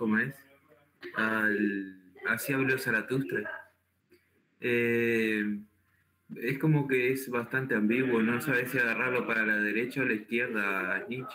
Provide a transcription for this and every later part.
¿cómo es? Así habló Zaratustra. Es como que es bastante ambiguo, no sabes si agarrarlo para la derecha o la izquierda a Nietzsche.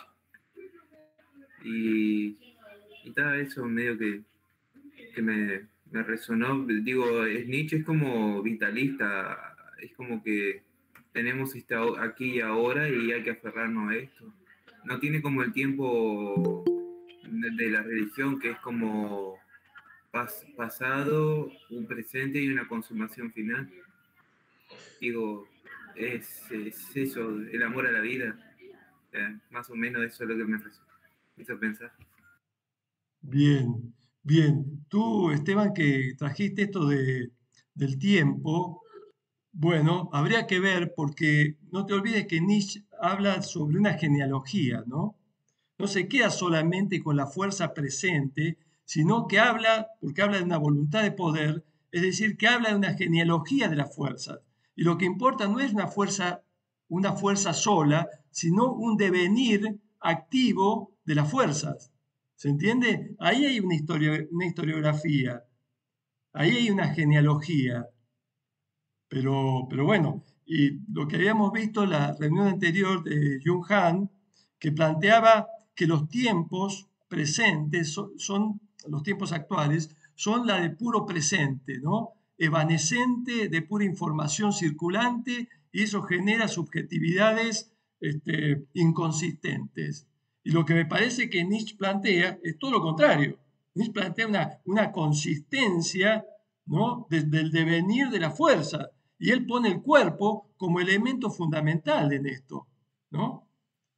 Y, y tal, eso medio que me resonó. Digo, Nietzsche es como vitalista, es como que tenemos aquí y ahora y hay que aferrarnos a esto. No tiene como el tiempo de la religión, que es como pasado, un presente y una consumación final. Digo, es eso, el amor a la vida. Más o menos eso es lo que me hizo pensar. Bien, bien. Tú, Esteban, que trajiste esto del tiempo, bueno, habría que ver porque no te olvides que Nietzsche habla sobre una genealogía, ¿no? No se queda solamente con la fuerza presente, sino que habla, porque habla de una voluntad de poder, es decir, que habla de una genealogía de las fuerzas. Y lo que importa no es una fuerza sola, sino un devenir activo de las fuerzas. ¿Se entiende? Ahí hay una historiografía, ahí hay una genealogía. Pero bueno, y lo que habíamos visto en la reunión anterior de Jung Han, que planteaba que los tiempos presentes son los tiempos actuales, son la de puro presente, ¿no? Evanescente, de pura información circulante, y eso genera subjetividades inconsistentes. Y lo que me parece que Nietzsche plantea es todo lo contrario. Nietzsche plantea una consistencia, ¿no? Del devenir de la fuerza, y él pone el cuerpo como elemento fundamental en esto, ¿no?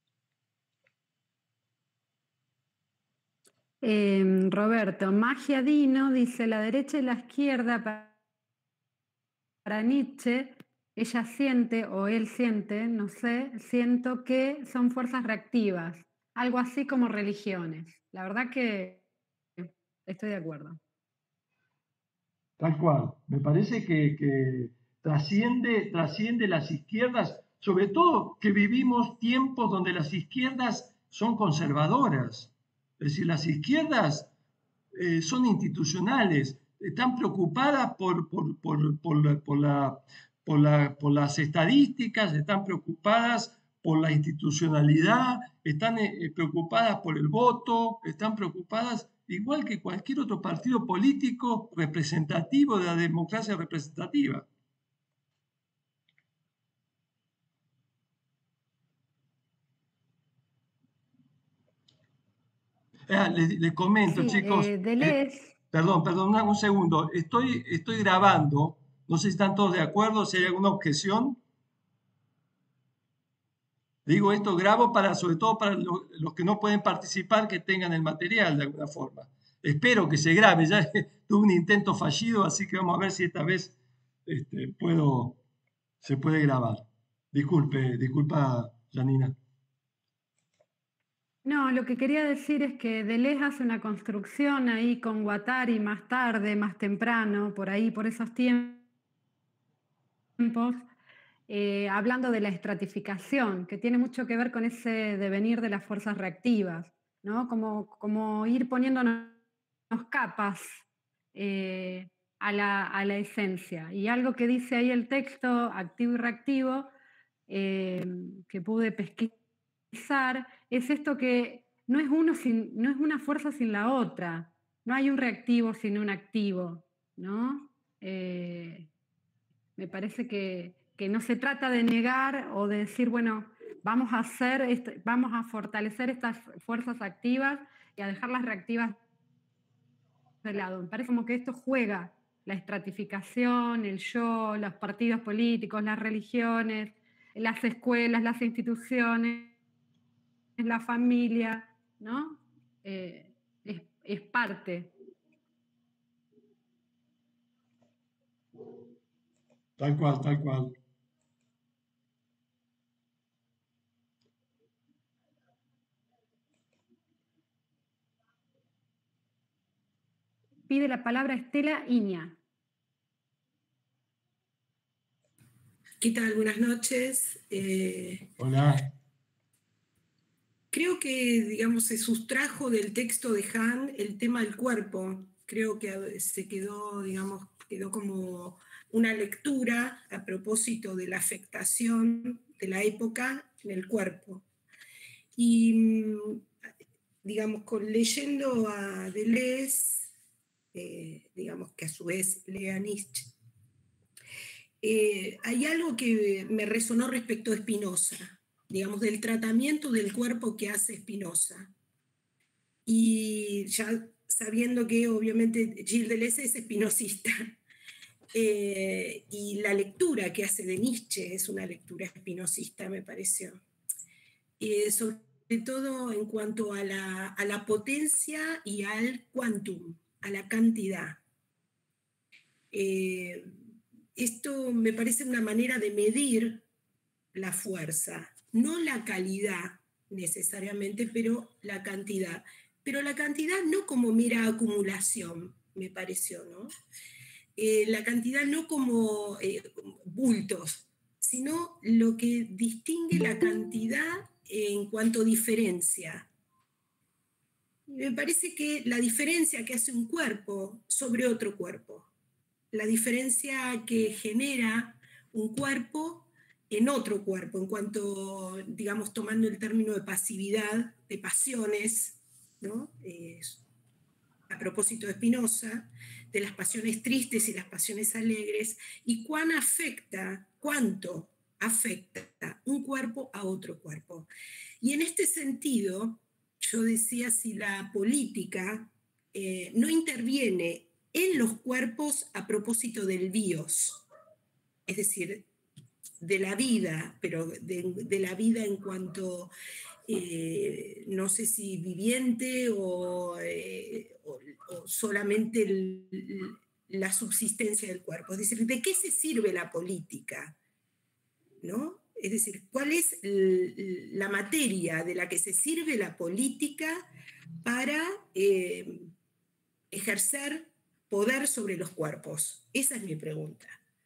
Roberto, Magia Dino dice, la derecha y la izquierda para Nietzsche, ella siente, o él siente, no sé, siento que son fuerzas reactivas, algo así como religiones. La verdad que estoy de acuerdo. Tal cual. Me parece que trasciende las izquierdas, sobre todo que vivimos tiempos donde las izquierdas son conservadoras. Es decir, las izquierdas son institucionales, están preocupadas por las estadísticas, están preocupadas por la institucionalidad, están preocupadas por el voto, están preocupadas igual que cualquier otro partido político representativo de la democracia representativa. Les comento, Sí, chicos, Deleuze. perdón, un segundo. Estoy grabando. No sé si están todos de acuerdo, si hay alguna objeción. Digo esto, grabo para, sobre todo para los que no pueden participar, que tengan el material de alguna forma. Espero que se grabe. Ya tuve un intento fallido, así que vamos a ver si esta vez se puede grabar. Disculpa, Janina. No, lo que quería decir es que Deleuze hace una construcción ahí con Guattari más tarde, más temprano, por ahí, por esos tiempos, hablando de la estratificación, que tiene mucho que ver con ese devenir de las fuerzas reactivas, ¿no? Como ir poniéndonos capas a la esencia. Y algo que dice ahí el texto, activo y reactivo, que pude pesquisar, es esto que no es no es una fuerza sin la otra, no hay un reactivo sin un activo, ¿no? Me parece que no se trata de negar o de decir, bueno, vamos vamos a fortalecer estas fuerzas activas y a dejar las reactivas de lado. Me parece como que esto juega la estratificación, el yo, los partidos políticos, las religiones, las escuelas, las instituciones, la familia, ¿no? Es parte. Tal cual, tal cual. Pide la palabra Estela Iña. ¿Qué tal? Buenas noches. Hola. Creo que, digamos, se sustrajo del texto de Han el tema del cuerpo. Creo que se quedó, digamos, quedó como una lectura a propósito de la afectación de la época en el cuerpo. Y, digamos, leyendo a Deleuze, digamos que a su vez lea Nietzsche, hay algo que me resonó respecto a Spinoza, digamos, del tratamiento del cuerpo que hace Spinoza. Y ya sabiendo que obviamente Gilles Deleuze es espinosista, y la lectura que hace de Nietzsche es una lectura espinosista, me pareció. Sobre todo en cuanto a la potencia y al quantum, a la cantidad. Esto me parece una manera de medir la fuerza, no la calidad necesariamente, pero la cantidad. Pero la cantidad no como mera acumulación, me pareció, ¿no? La cantidad no como bultos, sino lo que distingue la cantidad en cuanto a diferencia. Me parece que la diferencia que hace un cuerpo sobre otro cuerpo, la diferencia que genera un cuerpo en otro cuerpo, en cuanto, digamos, tomando el término de pasividad, de pasiones, ¿no? A propósito de Spinoza, de las pasiones tristes y las pasiones alegres, y cuánto afecta un cuerpo a otro cuerpo. Y en este sentido, yo decía, si la política no interviene en los cuerpos a propósito del bios, es decir, de la vida, pero de la vida en cuanto, no sé si viviente o solamente la subsistencia del cuerpo. Es decir, ¿de qué se sirve la política? ¿No? Es decir, ¿cuál es la materia de la que se sirve la política para ejercer poder sobre los cuerpos? Esa es mi pregunta.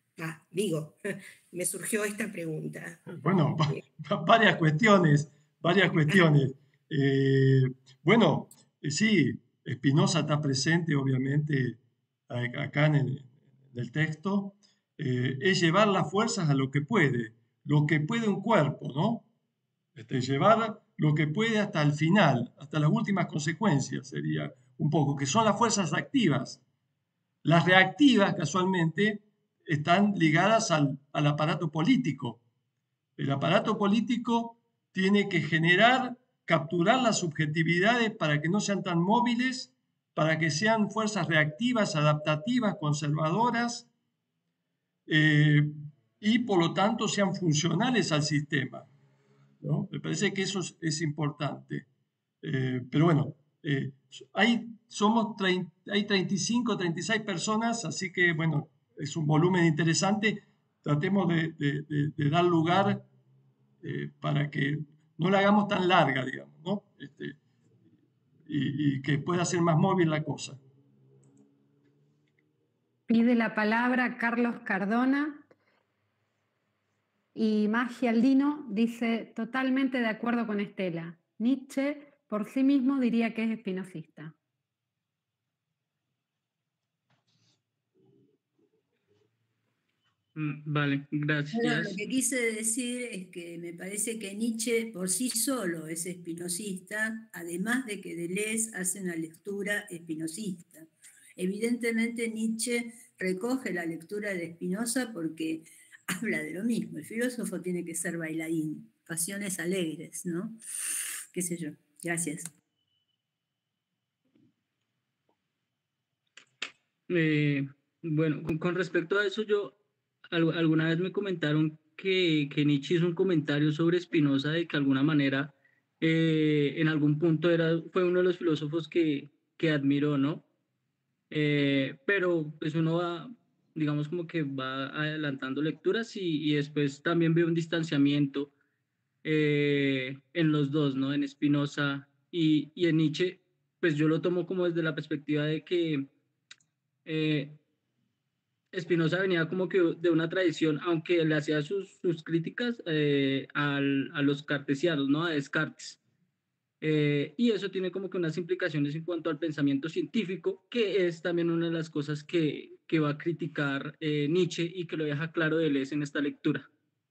Me surgió esta pregunta. Bueno, varias cuestiones, varias cuestiones. Bueno, sí, Spinoza está presente, obviamente, acá en el texto. Es llevar las fuerzas a lo que puede un cuerpo, ¿no? Llevar lo que puede hasta el final, hasta las últimas consecuencias, sería un poco, que son las fuerzas activas. Las reactivas, casualmente, están ligadas al aparato político. El aparato político tiene que capturar las subjetividades para que no sean tan móviles, para que sean fuerzas reactivas, adaptativas, conservadoras, y por lo tanto sean funcionales al sistema, ¿no? Me parece que eso es importante. Pero bueno, hay 35, 36 personas, así que bueno, es un volumen interesante. Tratemos de dar lugar para que no la hagamos tan larga, digamos, ¿no? Y que pueda ser más móvil la cosa. Pide la palabra Carlos Cardona. Y Magia Aldino dice, totalmente de acuerdo con Estela. Nietzsche por sí mismo diría que es espinosista. Vale, gracias. Bueno, lo que quise decir es que me parece que Nietzsche por sí solo es espinosista, además de que Deleuze hace una lectura espinosista. Evidentemente Nietzsche recoge la lectura de Spinoza porque habla de lo mismo. El filósofo tiene que ser bailarín, pasiones alegres, ¿no? Qué sé yo. Gracias. Bueno, con respecto a eso, alguna vez me comentaron que Nietzsche hizo un comentario sobre Spinoza de que de alguna manera en algún punto fue uno de los filósofos que admiró, ¿no? Pero pues uno va, digamos como que va adelantando lecturas y después también veo un distanciamiento en los dos, ¿no? En Spinoza y en Nietzsche, pues yo lo tomo como desde la perspectiva de que Spinoza venía como que de una tradición, aunque le hacía sus críticas a los cartesianos, ¿no? A Descartes. Y eso tiene como que unas implicaciones en cuanto al pensamiento científico, que es también una de las cosas que va a criticar Nietzsche y que lo deja claro Deleuze en esta lectura.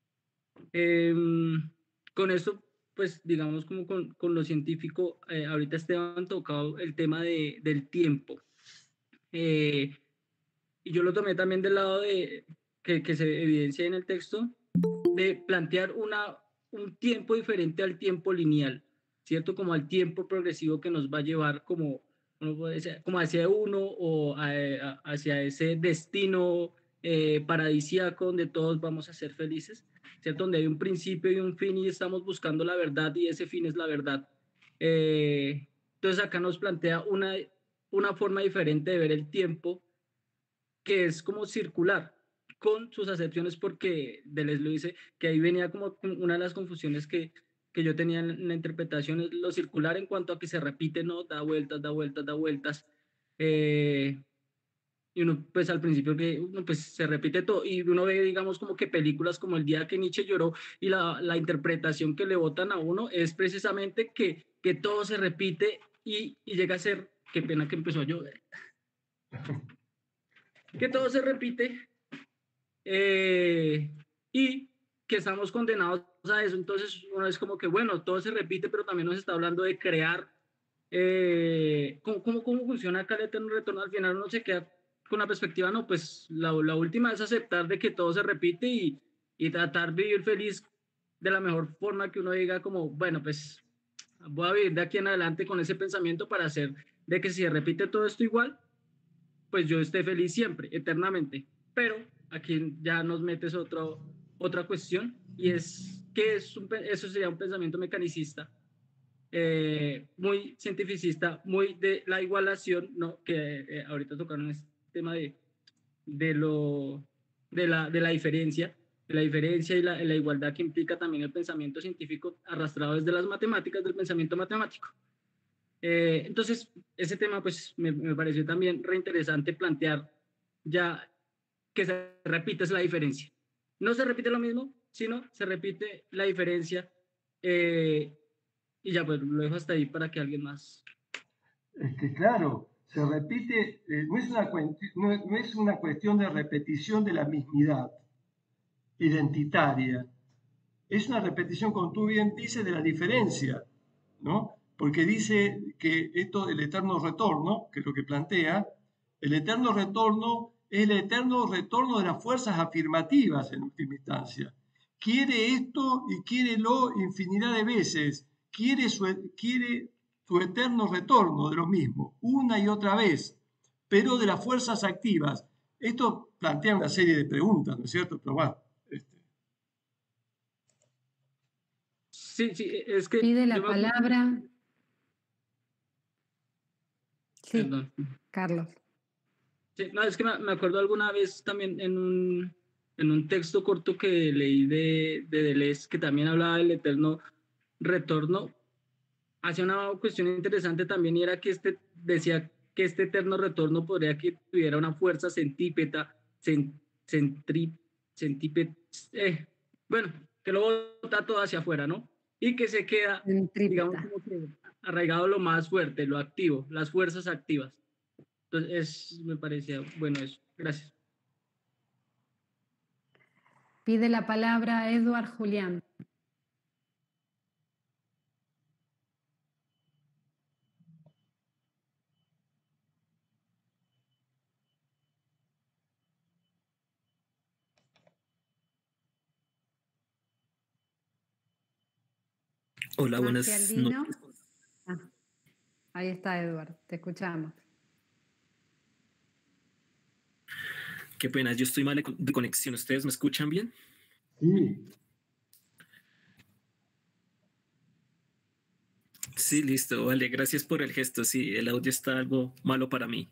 Con esto, pues digamos como con lo científico, ahorita Esteban tocado el tema del tiempo. Y yo lo tomé también del lado de que se evidencia en el texto, de plantear un tiempo diferente al tiempo lineal, ¿cierto? Como al tiempo progresivo que nos va a llevar como hacia uno o hacia ese destino paradisíaco donde todos vamos a ser felices, ¿cierto? Donde hay un principio y un fin y estamos buscando la verdad y ese fin es la verdad. Entonces acá nos plantea una forma diferente de ver el tiempo que es como circular, con sus acepciones, porque Deleuze lo dice, que ahí venía como una de las confusiones que yo tenía en la interpretación, es lo circular en cuanto a que se repite, ¿no? Da vueltas, da vueltas, da vueltas. Y uno, pues al principio que uno, pues, se repite todo, y uno ve, digamos, como que películas como El día que Nietzsche lloró, y la interpretación que le botan a uno es precisamente que todo se repite y llega a ser, qué pena que empezó a llover, que todo se repite y que estamos condenados a eso. Entonces uno es como que, bueno, todo se repite, pero también nos está hablando de crear. ¿Cómo funciona acá el eterno retorno? Al final uno se queda con la perspectiva, no, pues la última es aceptar de que todo se repite y tratar de vivir feliz de la mejor forma, que uno diga como, bueno, pues voy a vivir de aquí en adelante con ese pensamiento para hacer de que si se repite todo esto igual, pues yo esté feliz siempre, eternamente. Pero aquí ya nos metes otra cuestión, y es que eso sería un pensamiento mecanicista, muy cientificista, muy de la igualación, ¿no? Que ahorita tocaron este tema de la diferencia, y la igualdad que implica también el pensamiento científico arrastrado desde las matemáticas, del pensamiento matemático. Entonces, ese tema pues me pareció también reinteresante plantear, ya que se repite es la diferencia. No se repite lo mismo, sino se repite la diferencia. Y ya pues lo dejo hasta ahí para que alguien más. Es que claro, se repite, no es una cuestión de repetición de la mismidad identitaria, es una repetición, como tú bien dices, de la diferencia, ¿no? Porque dice que esto del eterno retorno, que es lo que plantea, el eterno retorno es el eterno retorno de las fuerzas afirmativas en última instancia. Quiere esto y quiere lo infinidad de veces, quiere su eterno retorno de lo mismo, una y otra vez, pero de las fuerzas activas. Esto plantea una serie de preguntas, ¿no es cierto? Pero bueno, Sí, es que... Pide la palabra. Sí, perdón. Carlos. Sí, no, es que me acuerdo alguna vez también en un texto corto que leí de Deleuze, que también hablaba del eterno retorno, hacía una cuestión interesante también, y era que decía que este eterno retorno podría que tuviera una fuerza centípeta, bueno, que lo bota todo hacia afuera, ¿no? Y que se queda, digamos, como que arraigado lo más fuerte, lo activo, las fuerzas activas. Entonces, me parecía bueno eso. Gracias. Pide la palabra Eduard Julián. Hola, buenas noches. Ahí está, Eduard, te escuchamos. Qué pena, yo estoy mal de conexión. ¿Ustedes me escuchan bien? Sí. Sí, listo, vale, gracias por el gesto. Sí, el audio está algo malo para mí.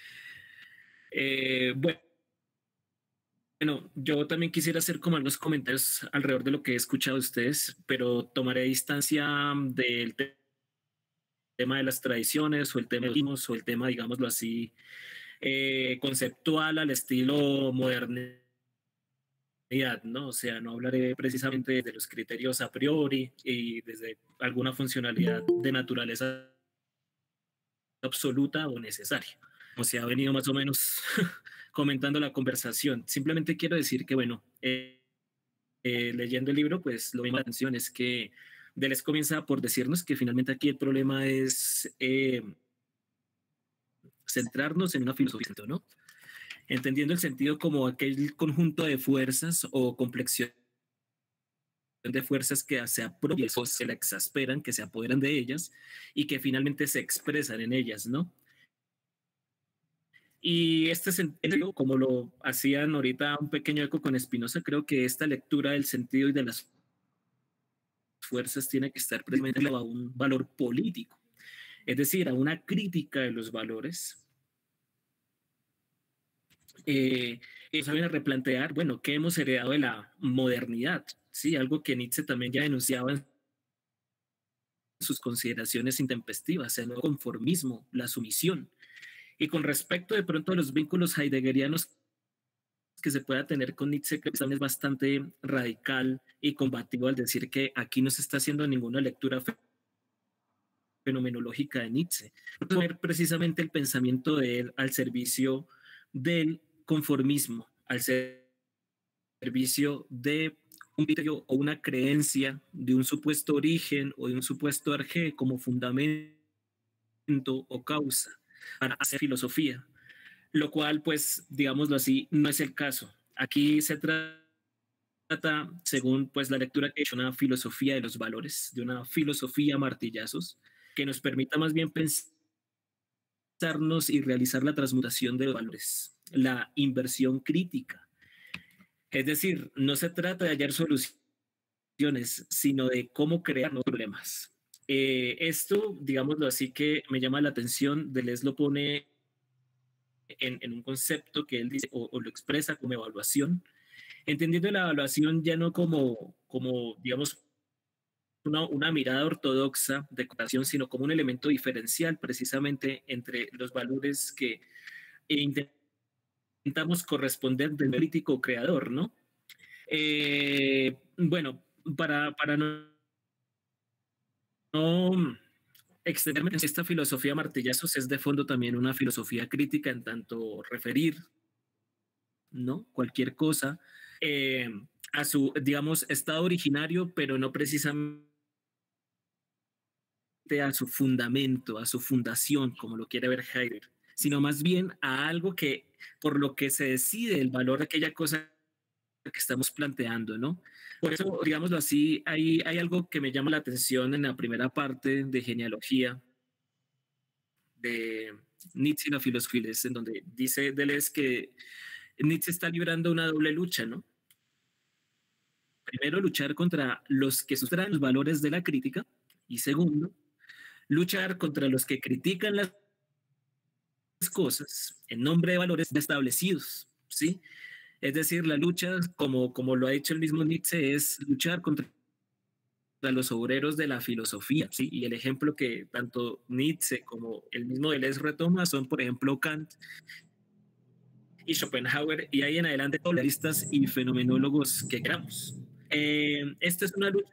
Bueno, yo también quisiera hacer como algunos comentarios alrededor de lo que he escuchado de ustedes, pero tomaré distancia del tema de las tradiciones o el tema o el tema, digámoslo así, conceptual al estilo modernista ¿no? O sea, no hablaré precisamente de los criterios a priori y desde alguna funcionalidad de naturaleza absoluta o necesaria, como se ha venido más o menos comentando la conversación. Simplemente quiero decir que, bueno, leyendo el libro, pues lo que me llama la atención es que Deleuze comienza por decirnos que finalmente aquí el problema es centrarnos en una filosofía, ¿no? Entendiendo el sentido como aquel conjunto de fuerzas o complexión de fuerzas que se apropian o se la exasperan, que se apoderan de ellas y que finalmente se expresan en ellas, ¿no? Y este sentido, como lo hacían ahorita un pequeño eco con Spinoza, creo que esta lectura del sentido y de las fuerzas tiene que estar precisamente a un valor político, es decir, a una crítica de los valores. Eso viene a replantear, bueno, ¿qué hemos heredado de la modernidad? Sí, algo que Nietzsche también ya denunciaba en sus consideraciones intempestivas, el conformismo, la sumisión. Y con respecto de pronto a los vínculos heideggerianos que se pueda tener con Nietzsche, creo que también es bastante radical y combativo al decir que aquí no se está haciendo ninguna lectura fenomenológica de Nietzsche. Poner precisamente el pensamiento de él al servicio del conformismo, al servicio de un criterio o una creencia de un supuesto origen o de un supuesto arjé como fundamento o causa para hacer filosofía, lo cual, pues, digámoslo así, no es el caso. Aquí se trata, según pues la lectura que he hecho, una filosofía de los valores, de una filosofía a martillazos, que nos permita más bien pensarnos y realizar la transmutación de los valores, la inversión crítica. Es decir, no se trata de hallar soluciones, sino de cómo crear nuevos problemas. Esto, digámoslo así, que me llama la atención. Deleuze lo pone en un concepto que él dice o lo expresa como evaluación, entendiendo la evaluación ya no como digamos, una mirada ortodoxa de comparación, sino como un elemento diferencial precisamente entre los valores que intentamos corresponder del crítico creador, ¿no? Bueno, para no extenderme en esta filosofía martillazos, es de fondo también una filosofía crítica en tanto referir, ¿no? Cualquier cosa a su, digamos, estado originario, pero no precisamente a su fundamento, a su fundación, como lo quiere ver Heidegger, sino más bien a algo que, por lo que se decide el valor de aquella cosa que estamos planteando, ¿no? Por eso, digámoslo así, hay algo que me llama la atención en la primera parte de Genealogía de Nietzsche y la filosofía, en donde dice Deleuze que Nietzsche está librando una doble lucha, ¿no? Primero, luchar contra los que sustraen los valores de la crítica, y segundo, luchar contra los que critican las cosas en nombre de valores ya establecidos, ¿sí? Es decir, la lucha, como lo ha dicho el mismo Nietzsche, es luchar contra los obreros de la filosofía, ¿sí? Y el ejemplo que tanto Nietzsche como el mismo Deleuze retoma son, por ejemplo, Kant y Schopenhauer, y ahí en adelante todos los listas y fenomenólogos que queramos. Esta es una lucha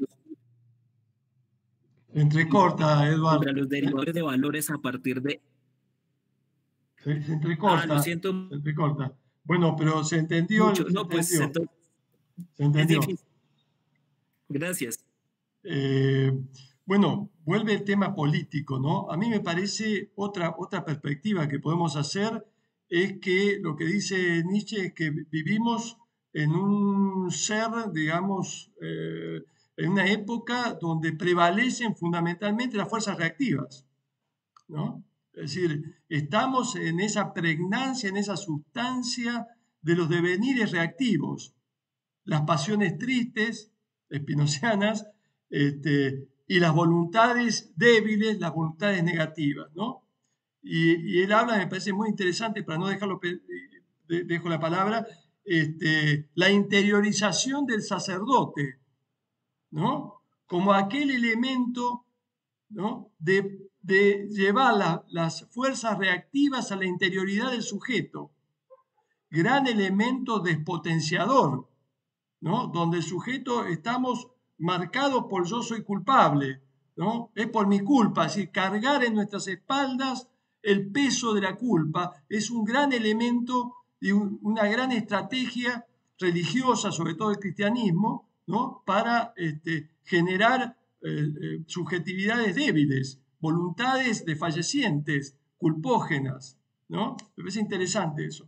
Entrecorta, Eduardo. contra los derivadores de valores a partir de... Se entrecorta. Lo siento. Se entrecorta. Bueno, pero se entendió. Mucho. No, pues se entendió. Es difícil. Gracias. Bueno, vuelve el tema político, ¿no? A mí me parece otra perspectiva que podemos hacer es que lo que dice Nietzsche es que vivimos en un ser, digamos, en una época donde prevalecen fundamentalmente las fuerzas reactivas, ¿no? Es decir, estamos en esa pregnancia, en esa sustancia de los devenires reactivos, las pasiones tristes, espinozianas, y las voluntades débiles, las voluntades negativas, ¿no? Y él habla, me parece muy interesante, para no dejarlo, dejo la palabra, la interiorización del sacerdote, ¿no? Como aquel elemento, ¿no? de llevar las fuerzas reactivas a la interioridad del sujeto. Gran elemento despotenciador ¿no? Donde el sujeto estamos marcados por yo soy culpable, ¿no? Es por mi culpa, es decir, cargar en nuestras espaldas el peso de la culpa es un gran elemento y una gran estrategia religiosa, sobre todo el cristianismo, ¿no? Para generar subjetividades débiles, voluntades desfallecientes, culpógenas, ¿no? Me parece interesante eso.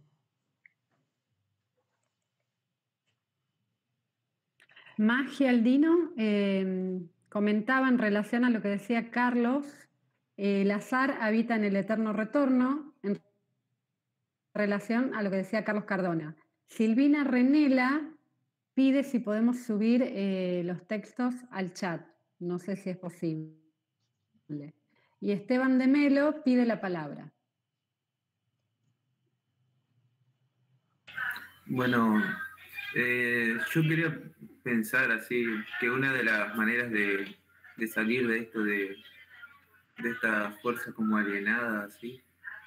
Magia Aldino comentaba en relación a lo que decía Carlos, el azar habita en el eterno retorno, en relación a lo que decía Carlos Cardona. Silvina Renela pide si podemos subir los textos al chat. No sé si es posible. Y Esteban de Melo pide la palabra. Bueno, yo quería pensar así, que una de las maneras de salir de esto, de esta fuerza como alienada, así,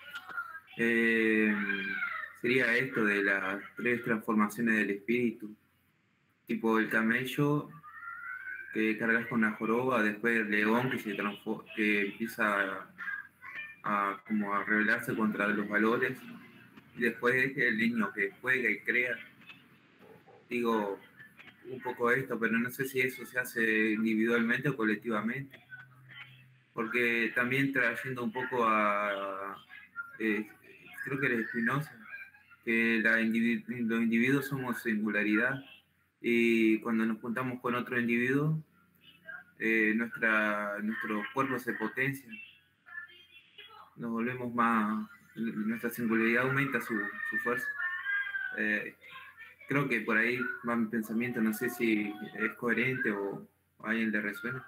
sería esto de las 3 transformaciones del espíritu, tipo el camello que cargas con la joroba, después el león que empieza como a rebelarse contra los valores, y después el niño que juega y crea. Digo, un poco esto, pero no sé si eso se hace individualmente o colectivamente, porque también trayendo un poco creo que era Spinoza, que los individuos somos singularidad, y cuando nos juntamos con otro individuo, nuestros cuerpos se potencian, nos volvemos más, nuestra singularidad aumenta su fuerza. Creo que por ahí va mi pensamiento, no sé si es coherente o a alguien le resuena.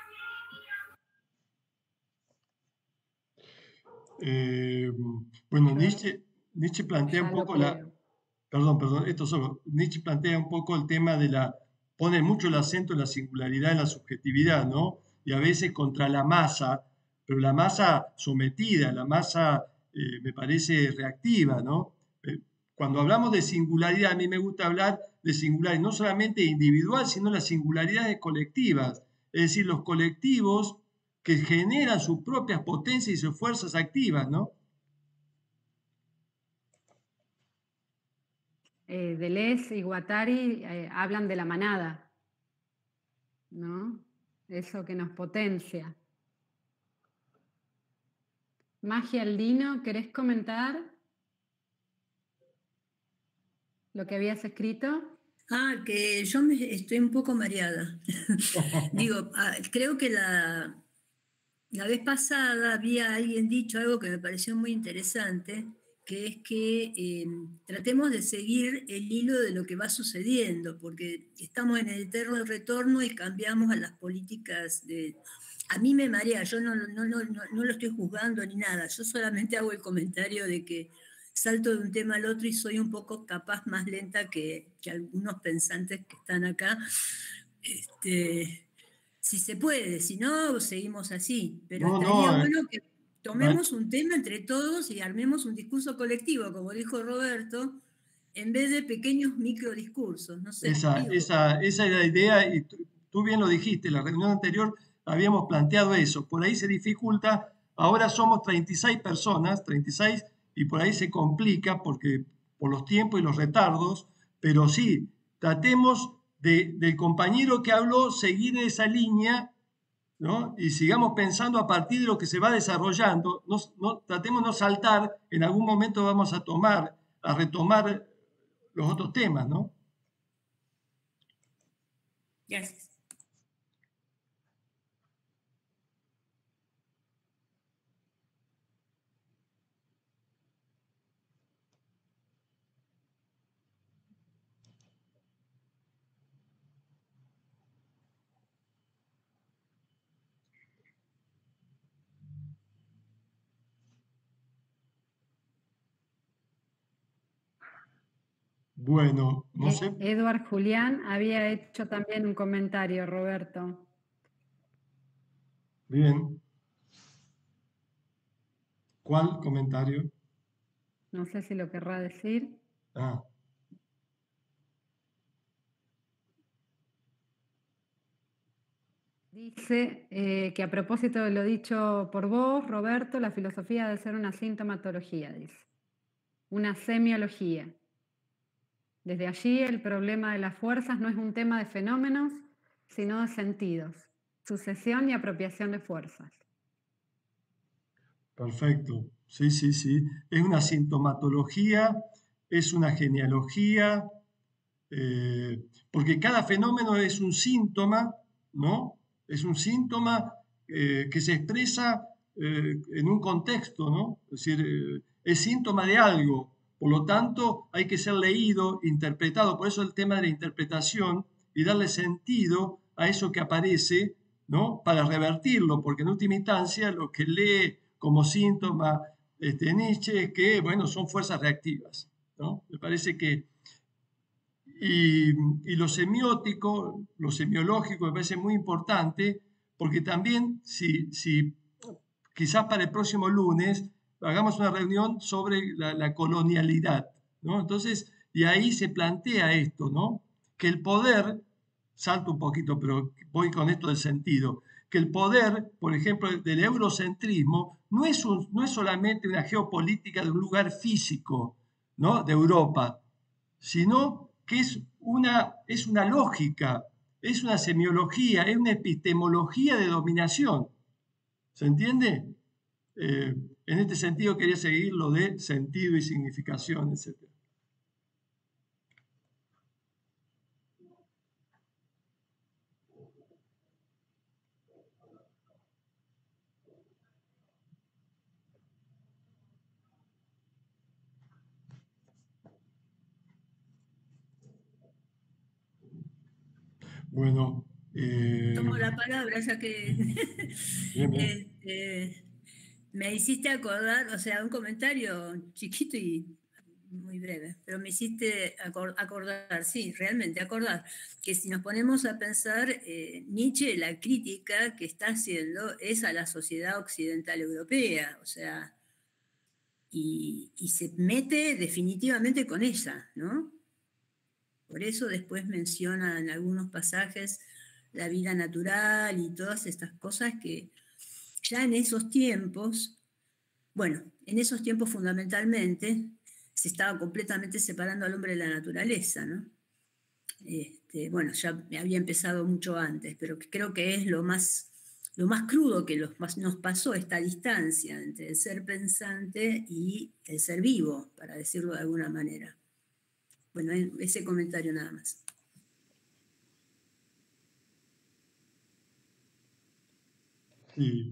Bueno, Nietzsche plantea un poco Nietzsche plantea un poco el tema pone mucho el acento en la singularidad, en la subjetividad, ¿no? Y a veces contra la masa, pero la masa sometida, la masa me parece reactiva, ¿no? Cuando hablamos de singularidad, a mí me gusta hablar de singularidad no solamente individual, sino las singularidades colectivas, es decir, los colectivos que generan sus propias potencias y sus fuerzas activas, ¿no? Deleuze y Guattari hablan de la manada, ¿no? Eso que nos potencia. Magia Aldino, ¿querés comentar lo que habías escrito? Que yo estoy un poco mareada. Digo, creo que la vez pasada había alguien dicho algo que me pareció muy interesante, que es que tratemos de seguir el hilo de lo que va sucediendo, porque estamos en el eterno retorno y cambiamos a las políticas de... A mí me marea, yo no lo estoy juzgando ni nada, yo solamente hago el comentario de que salto de un tema al otro y soy un poco capaz más lenta que algunos pensantes que están acá. Si se puede, si no, seguimos así. Pero estaría bueno que tomemos un tema entre todos y armemos un discurso colectivo, como dijo Roberto, en vez de pequeños microdiscursos. No sé, esa era la idea, y tú bien lo dijiste, en la reunión anterior habíamos planteado eso. Por ahí se dificulta, ahora somos 36 personas, 36, y por ahí se complica porque por los tiempos y los retardos, pero sí, tratemos del compañero que habló, seguir esa línea, ¿no? Y sigamos pensando a partir de lo que se va desarrollando. Tratemos de no saltar, en algún momento vamos a retomar los otros temas, ¿no? Gracias. Bueno, no sé. Edward Julián había hecho también un comentario, Roberto. Bien. ¿Cuál comentario? No sé si lo querrá decir. Dice que a propósito de lo dicho por vos, Roberto, la filosofía debe ser una sintomatología, dice. Una semiología. Desde allí el problema de las fuerzas no es un tema de fenómenos, sino de sentidos, sucesión y apropiación de fuerzas. Perfecto. Sí, sí, sí. Es una sintomatología, es una genealogía, porque cada fenómeno es un síntoma, ¿no? Es un síntoma que se expresa en un contexto, ¿no? Es decir, es síntoma de algo. Por lo tanto, hay que ser leído, interpretado. Por eso el tema de la interpretación y darle sentido a eso que aparece, ¿no? Para revertirlo, porque en última instancia lo que lee como síntoma Nietzsche es que, bueno, son fuerzas reactivas, ¿no? Me parece que y lo semiótico, lo semiológico me parece muy importante, porque también, si quizás para el próximo lunes hagamos una reunión sobre la colonialidad, ¿no? Entonces, y ahí se plantea esto, ¿no? Que el poder, salto un poquito, pero voy con esto del sentido, que el poder, por ejemplo, del eurocentrismo, no es solamente una geopolítica de un lugar físico, ¿no? De Europa, sino que es una lógica, es una semiología, es una epistemología de dominación. ¿Se entiende? En este sentido quería seguir lo de sentido y significación, etc. Bueno, Tomo la palabra, ya que bien, bien. Me hiciste acordar, o sea, un comentario chiquito y muy breve, pero me hiciste acordar, sí, realmente acordar, que si nos ponemos a pensar, Nietzsche, la crítica que está haciendo es a la sociedad occidental europea, o sea, y se mete definitivamente con ella, ¿no? Por eso después menciona en algunos pasajes la vida natural y todas estas cosas que ya en esos tiempos, bueno, en esos tiempos fundamentalmente se estaba completamente separando al hombre de la naturaleza, ¿no? Bueno, ya había empezado mucho antes, pero creo que es lo más crudo que nos pasó, esta distancia entre el ser pensante y el ser vivo, para decirlo de alguna manera. Bueno, ese comentario nada más. Sí.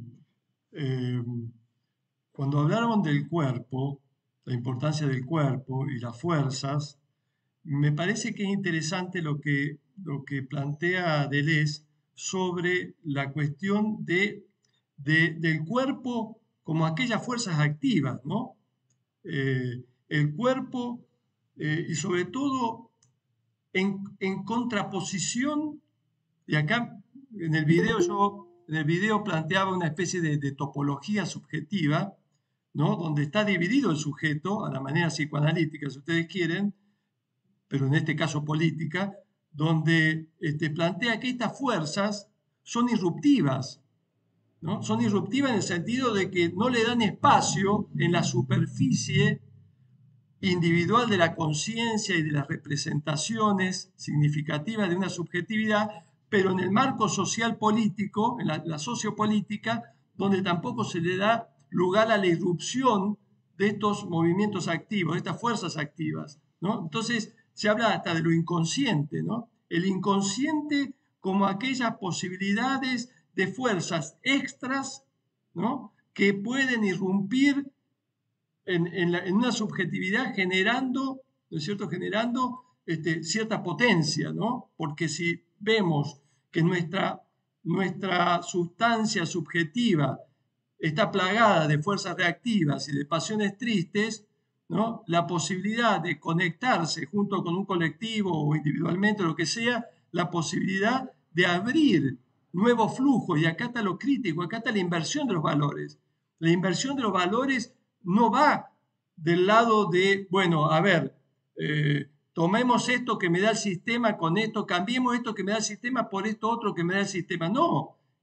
Cuando hablaron del cuerpo, la importancia del cuerpo y las fuerzas, me parece que es interesante lo que plantea Deleuze sobre la cuestión del cuerpo como aquellas fuerzas activas, ¿no? El cuerpo y sobre todo en contraposición, y acá en el video planteaba una especie de topología subjetiva, ¿no? Donde está dividido el sujeto a la manera psicoanalítica, si ustedes quieren, pero en este caso política, donde plantea que estas fuerzas son irruptivas, ¿no? Son irruptivas en el sentido de que no le dan espacio en la superficie individual de la conciencia y de las representaciones significativas de una subjetividad, pero en el marco social político, en la sociopolítica, donde tampoco se le da lugar a la irrupción de estos movimientos activos, de estas fuerzas activas, ¿no? Entonces se habla hasta de lo inconsciente, ¿no? El inconsciente como aquellas posibilidades de fuerzas extras, ¿no? Que pueden irrumpir en una subjetividad generando, ¿no es cierto?, generando cierta potencia, ¿no? Porque si vemos que nuestra sustancia subjetiva está plagada de fuerzas reactivas y de pasiones tristes, ¿no? La posibilidad de conectarse junto con un colectivo o individualmente, lo que sea, la posibilidad de abrir nuevos flujos, y acá está lo crítico, acá está la inversión de los valores. La inversión de los valores no va del lado de, bueno, a ver, tomemos esto que me da el sistema con esto, cambiemos esto que me da el sistema por esto otro que me da el sistema. No,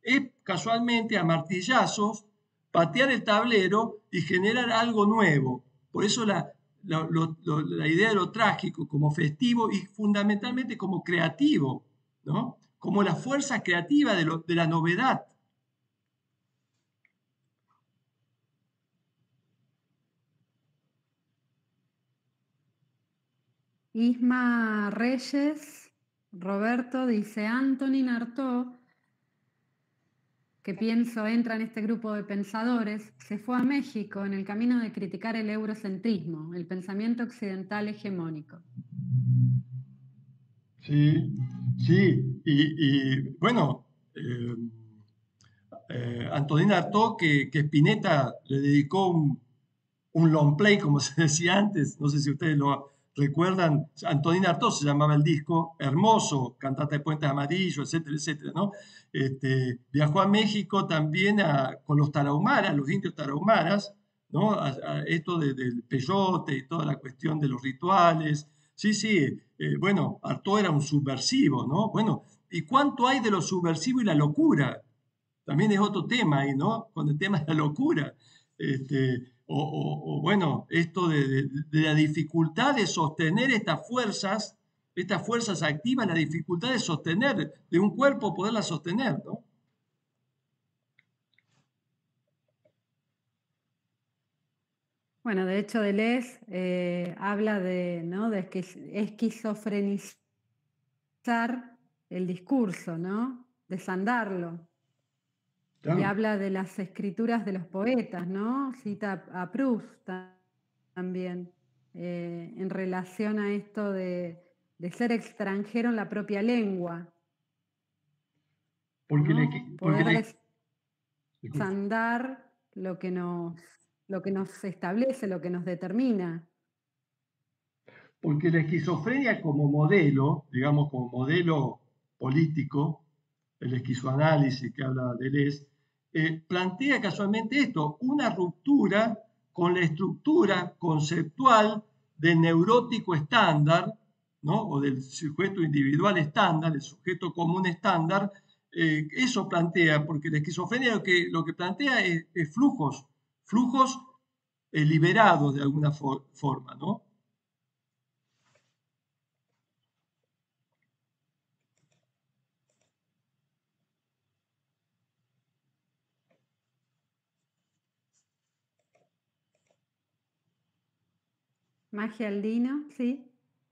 es casualmente a martillazos patear el tablero y generar algo nuevo. Por eso la idea de lo trágico como festivo y fundamentalmente como creativo, ¿no? Como la fuerza creativa de la novedad. Isma Reyes, Roberto dice, Antonin Artaud, que pienso entra en este grupo de pensadores, se fue a México en el camino de criticar el eurocentrismo, el pensamiento occidental hegemónico. Sí, sí, bueno, Antonin Artaud, que Spinetta le dedicó un long play, como se decía antes, no sé si ustedes lo recuerdan, Antonin Artaud se llamaba el disco, hermoso, cantata de Puentes Amarillos, etcétera, etcétera, ¿no? Viajó a México también con los tarahumaras, los indios tarahumaras, ¿no? A esto del peyote y toda la cuestión de los rituales. Sí, sí, bueno, Artaud era un subversivo, ¿no? Bueno, ¿y cuánto hay de lo subversivo y la locura? También es otro tema ahí, ¿no? Con el tema de la locura. Bueno, esto de la dificultad de sostener estas fuerzas activas, la dificultad de sostener, de un cuerpo poderlas sostener, ¿no? Bueno, de hecho, Deleuze habla ¿no? de esquizofrenizar el discurso, ¿no? Desandarlo. Claro. Y habla de las escrituras de los poetas, ¿no? Cita a Proust también, en relación a esto de ser extranjero en la propia lengua. Porque ¿no? Poder Disculpe. desandar lo que nos establece, lo que nos determina. Porque la esquizofrenia como modelo, digamos, como modelo político, el esquizoanálisis que habla Deleuze, plantea casualmente esto, una ruptura con la estructura conceptual del neurótico estándar, ¿no? O del sujeto individual estándar, el sujeto común estándar. Eso plantea, porque la esquizofrenia lo que plantea es flujos liberados de alguna forma, ¿no? Magia Aldino, ¿sí?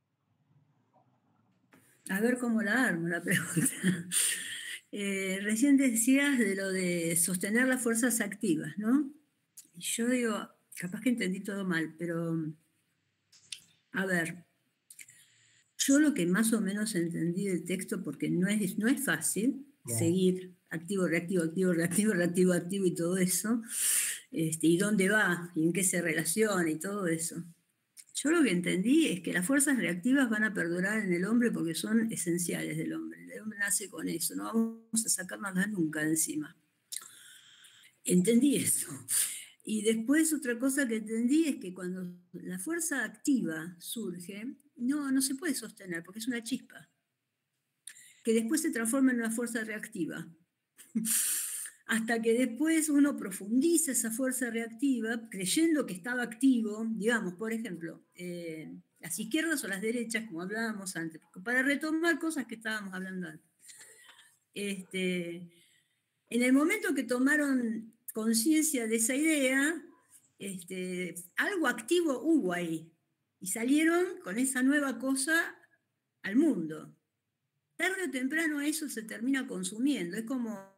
A ver cómo la armo la pregunta. Recién decías de lo de sostener las fuerzas activas, ¿no? Y yo digo, capaz que entendí todo mal, pero a ver, yo lo que más o menos entendí del texto, porque no es fácil seguir activo, reactivo, activo, reactivo, reactivo, activo y todo eso, y dónde va, y en qué se relaciona y todo eso. Yo lo que entendí es que las fuerzas reactivas van a perdurar en el hombre porque son esenciales del hombre. El hombre nace con eso, no vamos a sacárnoslas nunca de encima. Entendí eso. Y después otra cosa que entendí es que cuando la fuerza activa surge, no se puede sostener porque es una chispa, que después se transforma en una fuerza reactiva. Hasta que después uno profundiza esa fuerza reactiva creyendo que estaba activo, digamos, por ejemplo, las izquierdas o las derechas, como hablábamos antes, para retomar cosas que estábamos hablando antes. En el momento que tomaron conciencia de esa idea, algo activo hubo ahí, y salieron con esa nueva cosa al mundo. Tarde o temprano eso se termina consumiendo, es como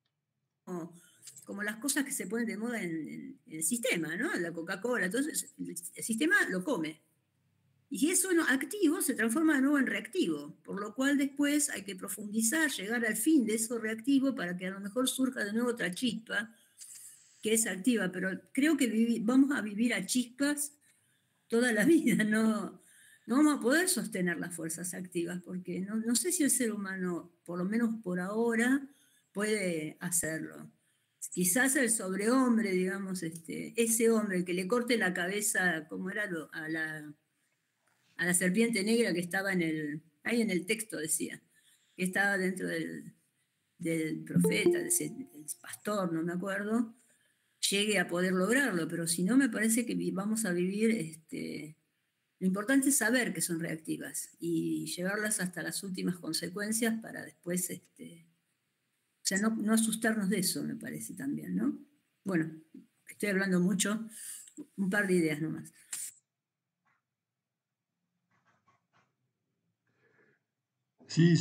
las cosas que se ponen de moda en el sistema, ¿no? La Coca-Cola, entonces el sistema lo come. Y si eso activo se transforma de nuevo en reactivo, por lo cual después hay que profundizar, llegar al fin de eso reactivo para que a lo mejor surja de nuevo otra chispa que es activa, pero creo que vamos a vivir a chispas toda la vida, no vamos a poder sostener las fuerzas activas, porque no sé si el ser humano, por lo menos por ahora, puede hacerlo. Quizás el sobrehombre, digamos, ese hombre que le corte la cabeza, como era a la serpiente negra que estaba ahí en el texto decía, que estaba dentro del profeta, del pastor, no me acuerdo, llegue a poder lograrlo, pero si no me parece que vamos a vivir, lo importante es saber que son reactivas y llevarlas hasta las últimas consecuencias para después, o sea, no asustarnos de eso, me parece también, ¿no? Bueno, estoy hablando mucho, un par de ideas nomás. Sí,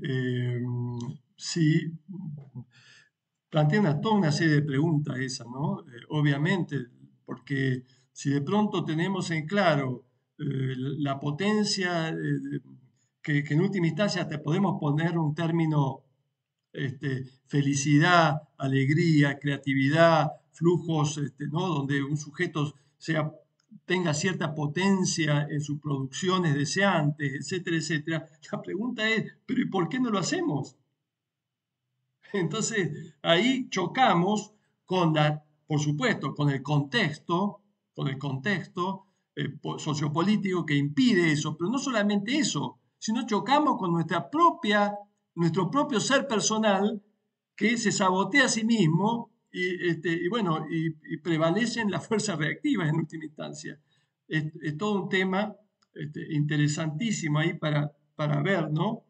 sí. Plantea toda una serie de preguntas esa, ¿no? Obviamente, porque si de pronto tenemos en claro la potencia, que en última instancia te podemos poner un término, felicidad, alegría, creatividad, flujos, ¿no? Donde un sujeto tenga cierta potencia en sus producciones deseantes, etcétera, etcétera. La pregunta es, ¿pero y por qué no lo hacemos? Entonces, ahí chocamos por supuesto, con el contexto sociopolítico que impide eso, pero no solamente eso, sino chocamos con nuestro propio ser personal que se sabotea a sí mismo y prevalecen las fuerzas reactivas en última instancia. Es todo un tema interesantísimo ahí para ver, ¿no?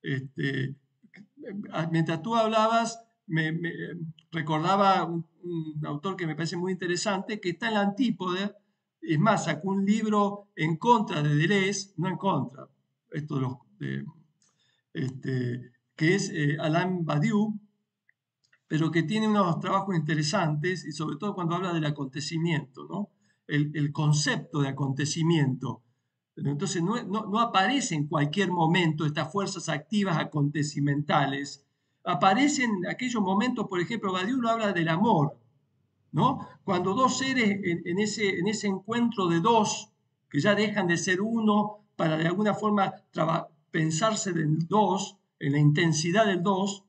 Mientras tú hablabas, me recordaba un autor que me parece muy interesante, que está en la Antípoda, es más, sacó un libro en contra de Deleuze, no en contra, que es Alain Badiou, pero que tiene unos trabajos interesantes, y sobre todo cuando habla del acontecimiento, ¿no? El concepto de acontecimiento. Entonces no aparece en cualquier momento estas fuerzas activas acontecimentales. Aparecen en aquellos momentos, por ejemplo, Badiou lo habla del amor, ¿no? Cuando dos seres en ese encuentro de dos, que ya dejan de ser uno para de alguna forma pensarse del dos, en la intensidad del dos,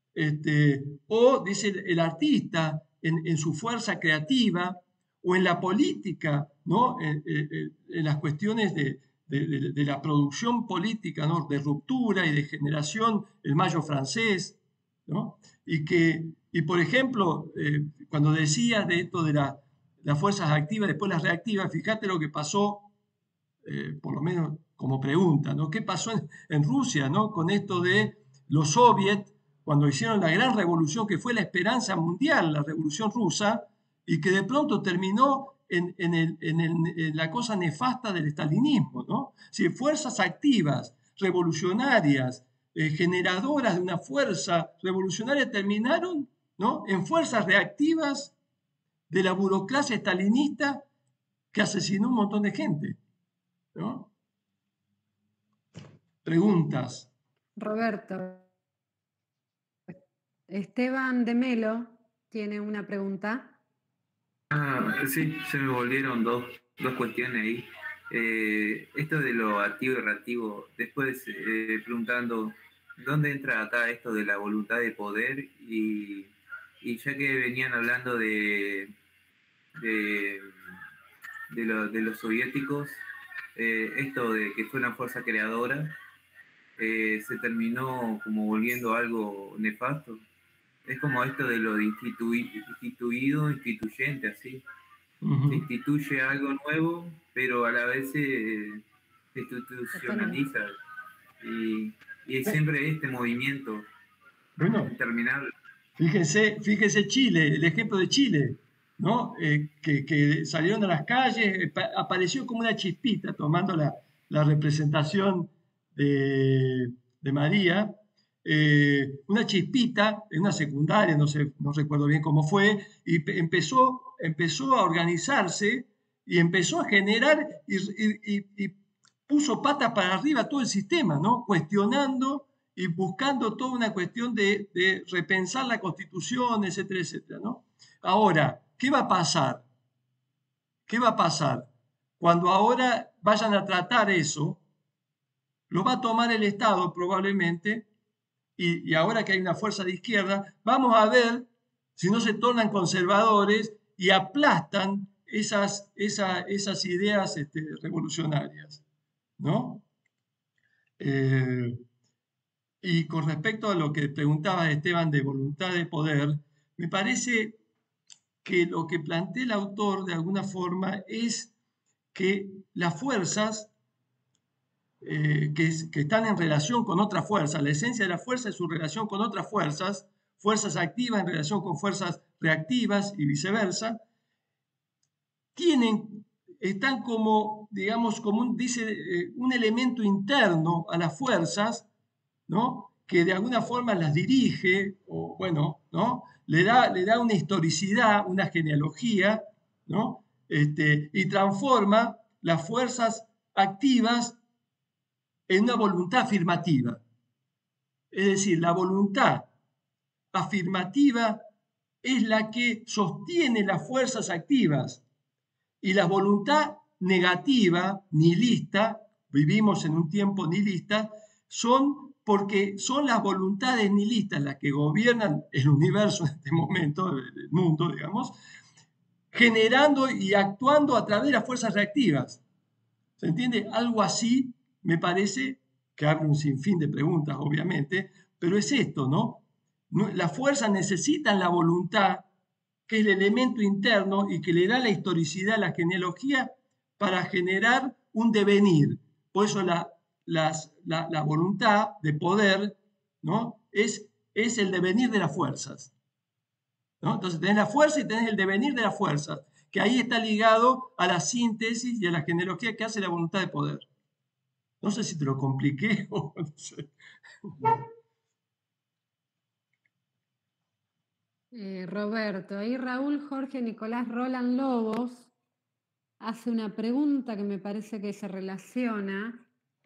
o dice el artista en su fuerza creativa, o en la política, ¿no? En las cuestiones de la producción política, ¿no? De ruptura y de generación, el Mayo francés, ¿no? Y por ejemplo, cuando decía de esto de las fuerzas activas, después las reactivas, fíjate lo que pasó, por lo menos como pregunta, ¿no? ¿Qué pasó en Rusia, ¿no? Con esto de los soviets, cuando hicieron la gran revolución que fue la esperanza mundial, la revolución rusa, y que de pronto terminó en la cosa nefasta del estalinismo, ¿no? Si fuerzas activas, revolucionarias, generadoras de una fuerza revolucionaria terminaron, ¿no? En fuerzas reactivas de la burocracia estalinista que asesinó un montón de gente, ¿no? Preguntas. Roberto, Esteban de Melo tiene una pregunta. Sí, se me volvieron dos cuestiones ahí. Esto de lo activo y reactivo, después preguntando dónde entra acá esto de la voluntad de poder y ya que venían hablando de los soviéticos, esto de que fue una fuerza creadora, se terminó como volviendo algo nefasto. Es como esto de lo de instituido, instituyente, así. Se instituye algo nuevo, pero a la vez se institucionaliza. Y siempre este movimiento interminable. Fíjese Chile, el ejemplo de Chile, ¿no? Que salieron a las calles, apareció como una chispita tomando la representación de María, una chispita en una secundaria, no recuerdo bien cómo fue, y empezó a organizarse y empezó a generar y puso patas para arriba todo el sistema, ¿no? Cuestionando y buscando toda una cuestión de repensar la Constitución, etcétera, etcétera, ¿no? Ahora, ¿qué va a pasar? ¿Qué va a pasar? Cuando ahora vayan a tratar eso, lo va a tomar el Estado probablemente, y ahora que hay una fuerza de izquierda, vamos a ver si no se tornan conservadores y aplastan esas ideas revolucionarias, ¿no? Y con respecto a lo que preguntaba Esteban de voluntad de poder, me parece que lo que plantea el autor de alguna forma es que las fuerzas que están en relación con otras fuerzas, la esencia de la fuerza es su relación con otras fuerzas, fuerzas activas en relación con fuerzas reactivas y viceversa, están como, digamos, como un elemento interno a las fuerzas, ¿no? Que de alguna forma las dirige, o bueno, ¿no? Le da una historicidad, una genealogía, ¿no? Y transforma las fuerzas activas en una voluntad afirmativa. Es decir, la voluntad afirmativa es la que sostiene las fuerzas activas y la voluntad negativa, nihilista, vivimos en un tiempo nihilista, porque son las voluntades nihilistas las que gobiernan el universo en este momento, el mundo, digamos, generando y actuando a través de las fuerzas reactivas. ¿Se entiende? Algo así me parece, que abre un sinfín de preguntas, obviamente, pero es esto, ¿no? Las fuerzas necesitan la voluntad, que es el elemento interno y que le da la historicidad, la genealogía, para generar un devenir. Por eso la voluntad de poder, ¿no? es el devenir de las fuerzas, ¿no? Entonces tenés la fuerza y tenés el devenir de las fuerzas, que ahí está ligado a la síntesis y a la genealogía que hace la voluntad de poder. No sé si te lo compliqué o no sé. Roberto, ahí Raúl Jorge Nicolás Roland Lobos hace una pregunta que me parece que se relaciona.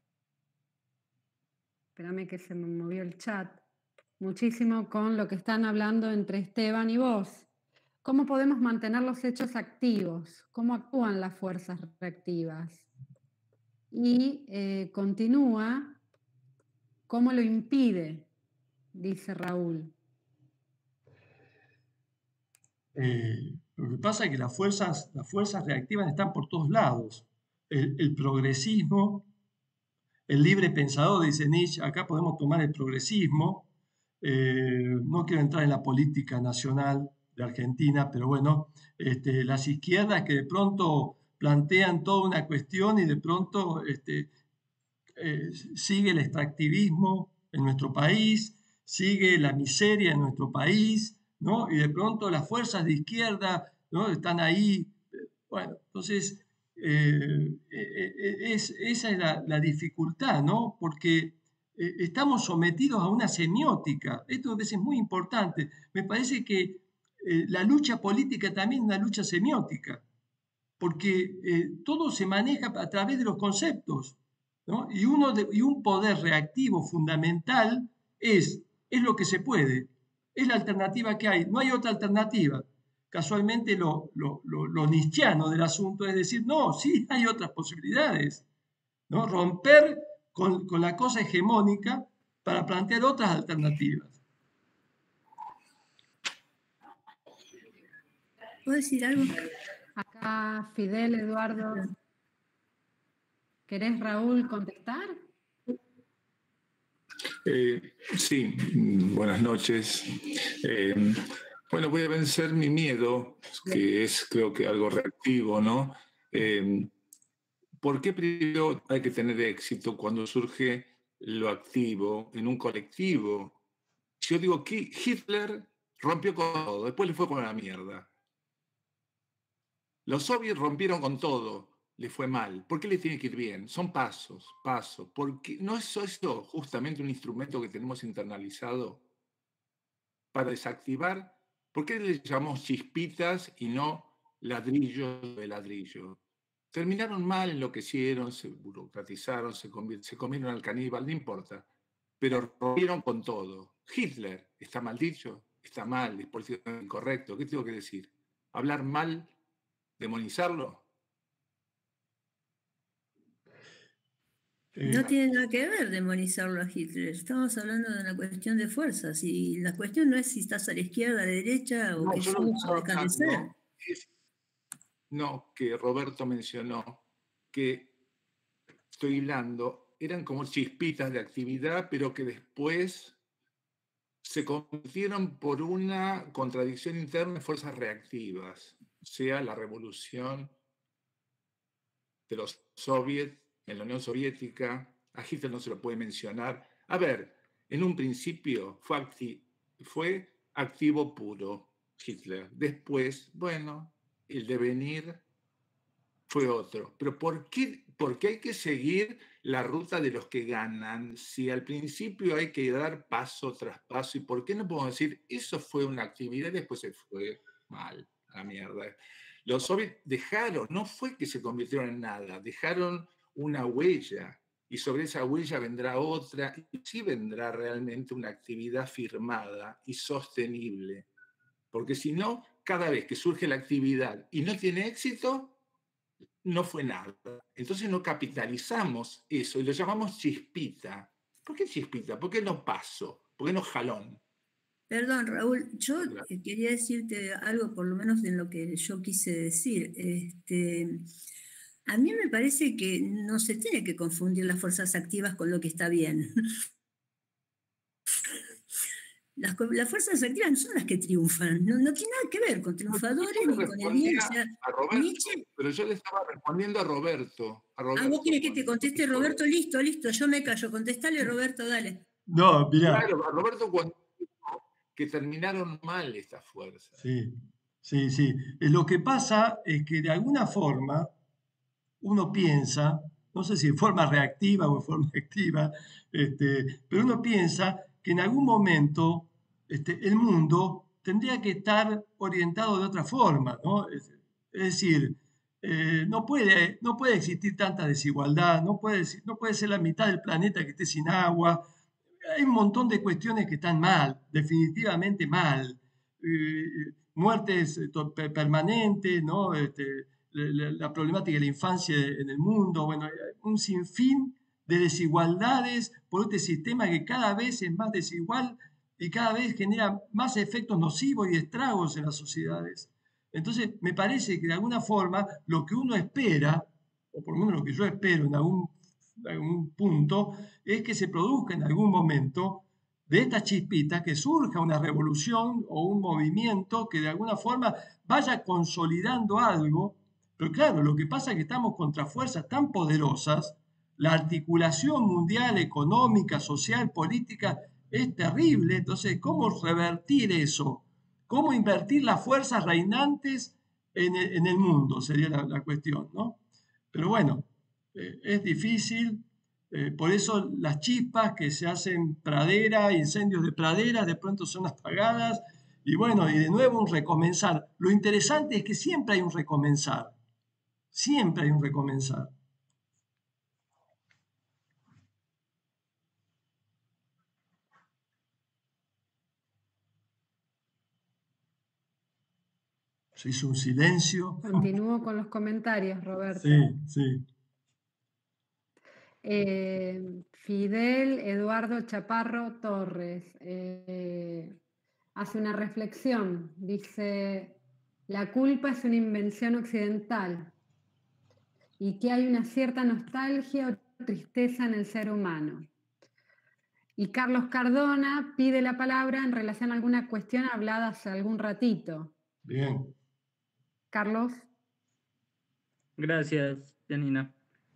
Espérame que se me movió el chat. Muchísimo con lo que están hablando entre Esteban y vos. ¿Cómo podemos mantener los hechos activos? ¿Cómo actúan las fuerzas reactivas? Y continúa, ¿cómo lo impide? Dice Raúl. Lo que pasa es que las fuerzas reactivas están por todos lados. El progresismo, el libre pensador, dice Nietzsche, acá podemos tomar el progresismo. No quiero entrar en la política nacional de Argentina, pero bueno, las izquierdas que de pronto plantean toda una cuestión y de pronto sigue el extractivismo en nuestro país, sigue la miseria en nuestro país, ¿no? Y de pronto las fuerzas de izquierda, ¿no? Están ahí. Bueno, entonces, esa es la dificultad, ¿no? Porque estamos sometidos a una semiótica. Esto a veces es muy importante. Me parece que la lucha política también es una lucha semiótica, porque todo se maneja a través de los conceptos, ¿no? Y un poder reactivo fundamental es lo que se puede, es la alternativa que hay, no hay otra alternativa. Casualmente lo nietzscheano del asunto es decir, no, sí hay otras posibilidades, ¿no? Romper con la cosa hegemónica para plantear otras alternativas. ¿Puedo decir algo? Acá Fidel, Eduardo. ¿Querés, Raúl, contestar? Sí, buenas noches. Bueno, voy a vencer mi miedo, que es creo que algo reactivo, ¿no? ¿Por qué primero hay que tener éxito cuando surge lo activo en un colectivo? Si yo digo que Hitler rompió con todo, después le fue con la mierda. Los soviets rompieron con todo, le fue mal. ¿Por qué le tiene que ir bien? Son pasos. Porque no es eso justamente un instrumento que tenemos internalizado para desactivar. ¿Por qué le llamamos chispitas y no ladrillos de ladrillo? Terminaron mal, enloquecieron, se burocratizaron, se comieron al caníbal, no importa. Pero rompieron con todo. Hitler, ¿está mal dicho? Está mal, es políticamente incorrecto. ¿Qué tengo que decir? ¿Hablar mal? ¿Demonizarlo? No tiene nada que ver demonizarlo a Hitler. Estamos hablando de una cuestión de fuerzas y la cuestión no es si estás a la izquierda, a la derecha o qué sos o dejas de ser. No, que Roberto mencionó que estoy hablando eran como chispitas de actividad, pero que después se convirtieron por una contradicción interna en fuerzas reactivas, o sea, la revolución de los soviets en la Unión Soviética. A Hitler no se lo puede mencionar. A ver, en un principio fue activo puro Hitler. Después, bueno, el devenir fue otro. Pero ¿por qué hay que seguir la ruta de los que ganan si al principio hay que dar paso tras paso? ¿Y por qué no podemos decir, eso fue una actividad y después se fue mal, a la mierda? Los soviets dejaron, no fue que se convirtieron en nada, dejaron una huella y sobre esa huella vendrá otra y sí vendrá realmente una actividad firmada y sostenible. Porque si no, cada vez que surge la actividad y no tiene éxito, no fue nada. Entonces no capitalizamos eso y lo llamamos chispita. ¿Por qué chispita? ¿Por qué no paso? ¿Por qué no jalón? Perdón, Raúl, yo quería decirte algo, por lo menos en lo que yo quise decir. A mí me parece que no se tiene que confundir las fuerzas activas con lo que está bien. Las fuerzas activas no son las que triunfan, no tiene nada que ver con triunfadores ni con el bien. O sea, Nietzsche... Pero yo le estaba respondiendo a Roberto. ¿Vos querés que te conteste Roberto? Listo, yo me callo. Contestale, Roberto, dale. No, mirá. Claro, a Roberto cuando dijo que terminaron mal estas fuerzas. Sí. Lo que pasa es que de alguna forma uno piensa, no sé si de forma reactiva o de forma activa, pero uno piensa que en algún momento el mundo tendría que estar orientado de otra forma, ¿no? Es decir, no puede existir tanta desigualdad, no puede ser la mitad del planeta que esté sin agua. Hay un montón de cuestiones que están mal, definitivamente mal. Muertes permanentes, ¿no? La problemática de la infancia en el mundo, bueno, un sinfín de desigualdades por este sistema que cada vez es más desigual y cada vez genera más efectos nocivos y estragos en las sociedades. Entonces, me parece que de alguna forma lo que uno espera, o por lo menos lo que yo espero en algún punto, es que se produzca en algún momento de estas chispitas, que surja una revolución o un movimiento que de alguna forma vaya consolidando algo. Pero claro, lo que pasa es que estamos contra fuerzas tan poderosas, la articulación mundial, económica, social, política, es terrible. Entonces, ¿cómo revertir eso? ¿Cómo invertir las fuerzas reinantes en el mundo? Sería la cuestión, ¿no? Pero bueno, es difícil. Por eso las chispas que se hacen pradera, incendios de praderas, de pronto son apagadas. Y bueno, y de nuevo un recomenzar. Lo interesante es que siempre hay un recomenzar. Siempre hay un recomenzar. Se hizo un silencio. Continúo con los comentarios, Roberto. Sí. Fidel Eduardo Chaparro Torres hace una reflexión. Dice, la culpa es una invención occidental y que hay una cierta nostalgia o tristeza en el ser humano. Y Carlos Cardona pide la palabra en relación a alguna cuestión hablada hace algún ratito. Bien. Carlos. Gracias, Janina.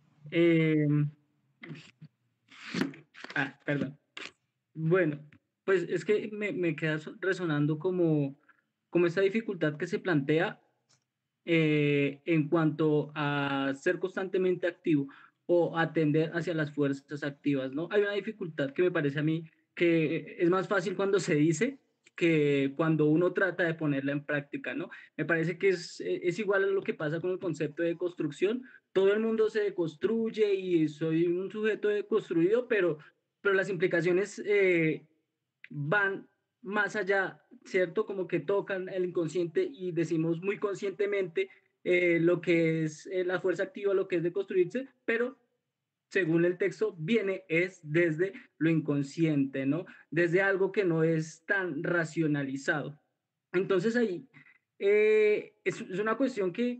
Perdón. Bueno, pues es que me queda resonando como esta dificultad que se plantea en cuanto a ser constantemente activo o atender hacia las fuerzas activas, ¿no? Hay una dificultad que me parece a mí que es más fácil cuando se dice que cuando uno trata de ponerla en práctica, ¿no? Me parece que es igual a lo que pasa con el concepto de construcción. Todo el mundo se deconstruye y soy un sujeto deconstruido, pero las implicaciones van más allá, ¿cierto? Como que tocan el inconsciente y decimos muy conscientemente lo que es la fuerza activa, lo que es deconstruirse, pero según el texto, viene es desde lo inconsciente, ¿no? Desde algo que no es tan racionalizado. Entonces ahí es una cuestión que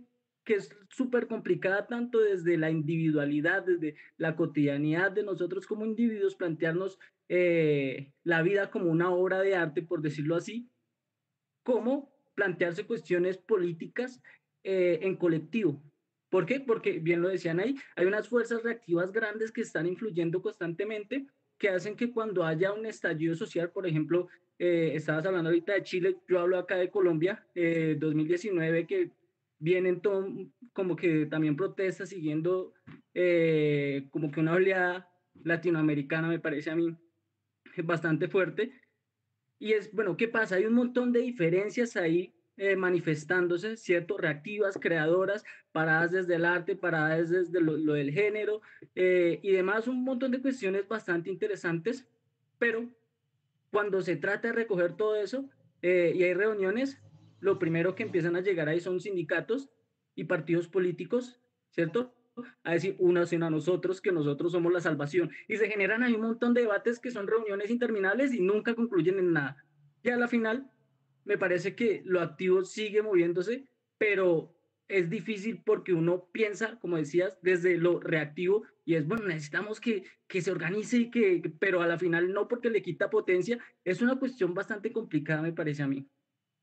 que es súper complicada tanto desde la individualidad, desde la cotidianidad de nosotros como individuos, plantearnos la vida como una obra de arte, por decirlo así, como plantearse cuestiones políticas en colectivo. ¿Por qué? Porque, bien lo decían ahí, hay unas fuerzas reactivas grandes que están influyendo constantemente, que hacen que cuando haya un estallido social, por ejemplo, estabas hablando ahorita de Chile, yo hablo acá de Colombia, 2019, que vienen como que también protestas siguiendo como que una oleada latinoamericana, me parece a mí bastante fuerte. Y es, bueno, ¿qué pasa? Hay un montón de diferencias ahí manifestándose, ¿cierto? Reactivas, creadoras, paradas desde el arte, paradas desde lo del género y demás, un montón de cuestiones bastante interesantes, pero cuando se trata de recoger todo eso y hay reuniones, lo primero que empiezan a llegar ahí son sindicatos y partidos políticos, ¿cierto? A decir, únanse a nosotros, que nosotros somos la salvación. Y se generan ahí un montón de debates que son reuniones interminables y nunca concluyen en nada. Y a la final, me parece que lo activo sigue moviéndose, pero es difícil porque uno piensa, como decías, desde lo reactivo y es, bueno, necesitamos que se organice y pero a la final no porque le quita potencia. Es una cuestión bastante complicada, me parece a mí.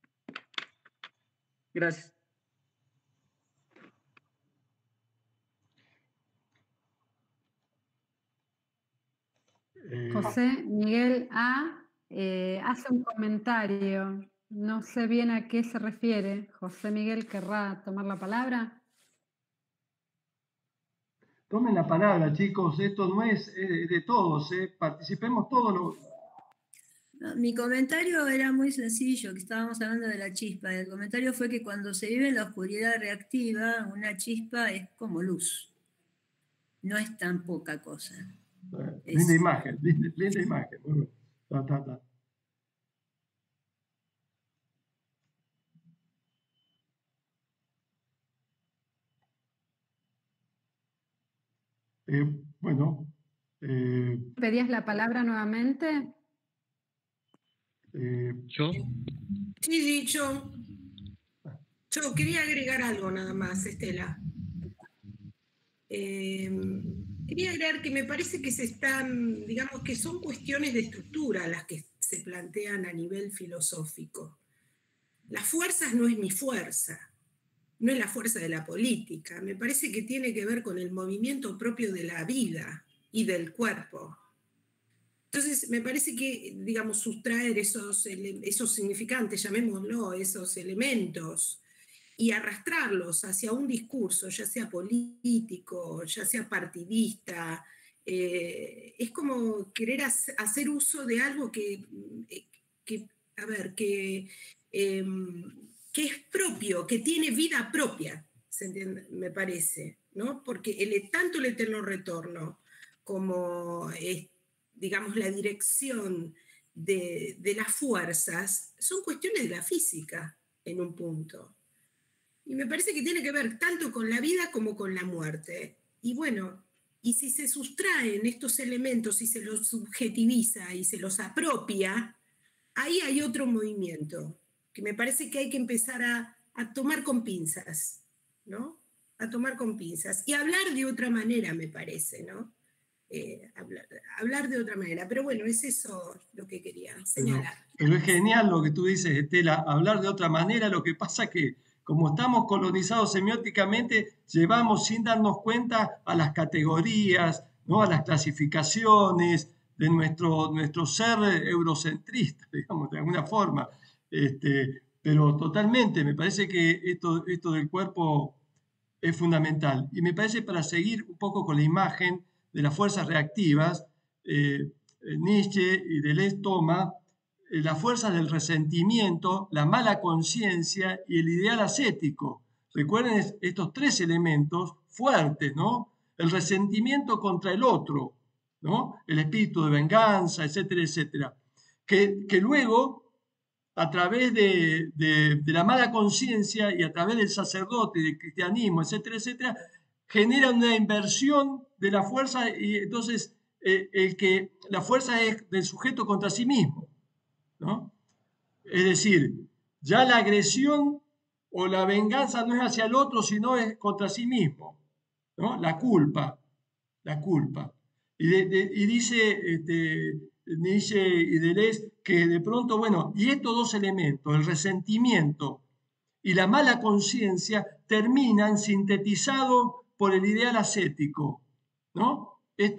Gracias. José Miguel A. Hace un comentario. No sé bien a qué se refiere. José Miguel, ¿querrá tomar la palabra? Tomen la palabra, chicos. Esto no es de todos. Participemos todos. No, mi comentario era muy sencillo, que estábamos hablando de la chispa. El comentario fue que cuando se vive en la oscuridad reactiva, una chispa es como luz. No es tan poca cosa. Linda imagen, linda imagen. Muy bien. Bueno. ¿Pedías la palabra nuevamente? ¿Yo? Sí, yo quería agregar algo nada más, Estela. Quería agregar que me parece que se están, digamos que son cuestiones de estructura las que se plantean a nivel filosófico. Las fuerzas no es mi fuerza, no es la fuerza de la política, me parece que tiene que ver con el movimiento propio de la vida y del cuerpo. Entonces, me parece que, digamos, sustraer esos significantes, llamémoslo, esos elementos, y arrastrarlos hacia un discurso, ya sea político, ya sea partidista, es como querer hacer uso de algo que es propio, que tiene vida propia, ¿se entiende? Me parece, ¿no? Porque tanto el eterno retorno como, digamos, la dirección de las fuerzas son cuestiones de la física en un punto. Y me parece que tiene que ver tanto con la vida como con la muerte. Y bueno, y si se sustraen estos elementos y se los subjetiviza y se los apropia, ahí hay otro movimiento que me parece que hay que empezar a tomar con pinzas, ¿no? A tomar con pinzas y hablar de otra manera, me parece, ¿no? Hablar de otra manera. Pero bueno, es eso lo que quería señalar. Pero es genial lo que tú dices, Estela, hablar de otra manera. Lo que pasa que como estamos colonizados semióticamente, llevamos sin darnos cuenta a las categorías, ¿no? A las clasificaciones de nuestro ser eurocentrista, digamos, de alguna forma. Pero totalmente, me parece que esto del cuerpo es fundamental. Y me parece, para seguir un poco con la imagen de las fuerzas reactivas, Nietzsche y Deleuze toma las fuerzas del resentimiento, la mala conciencia y el ideal ascético. Recuerden estos tres elementos fuertes, ¿no? El resentimiento contra el otro, ¿no? El espíritu de venganza, etcétera, etcétera. Que luego, a través de la mala conciencia y a través del sacerdote, del cristianismo, etcétera, etcétera, genera una inversión de la fuerza y entonces la fuerza es del sujeto contra sí mismo, ¿no? Es decir, ya la agresión o la venganza no es hacia el otro, sino es contra sí mismo, ¿no? La culpa. Y dice Nietzsche y Deleuze que de pronto, bueno, y estos dos elementos, el resentimiento y la mala conciencia, terminan sintetizados por el ideal ascético, ¿no?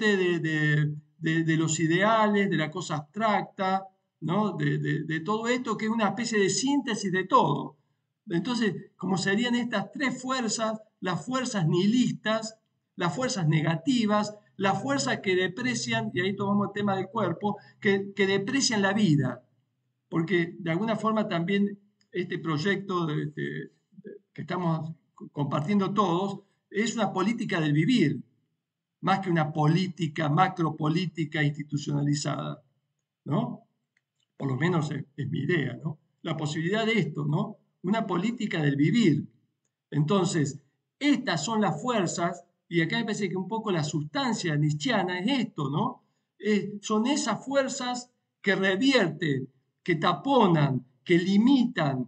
De los ideales, de la cosa abstracta, ¿no? De todo esto que es una especie de síntesis de todo. Entonces, como serían estas tres fuerzas, las fuerzas nihilistas, las fuerzas negativas, las fuerzas que deprecian, y ahí tomamos el tema del cuerpo, que deprecian la vida, porque de alguna forma también este proyecto que estamos compartiendo todos es una política del vivir, más que una política, macropolítica institucionalizada, ¿no? Por lo menos es mi idea, ¿no? La posibilidad de esto, ¿no? Una política del vivir. Entonces, estas son las fuerzas, y acá me parece que un poco la sustancia nietzscheana es esto, ¿no? Son esas fuerzas que revierten, que taponan, que limitan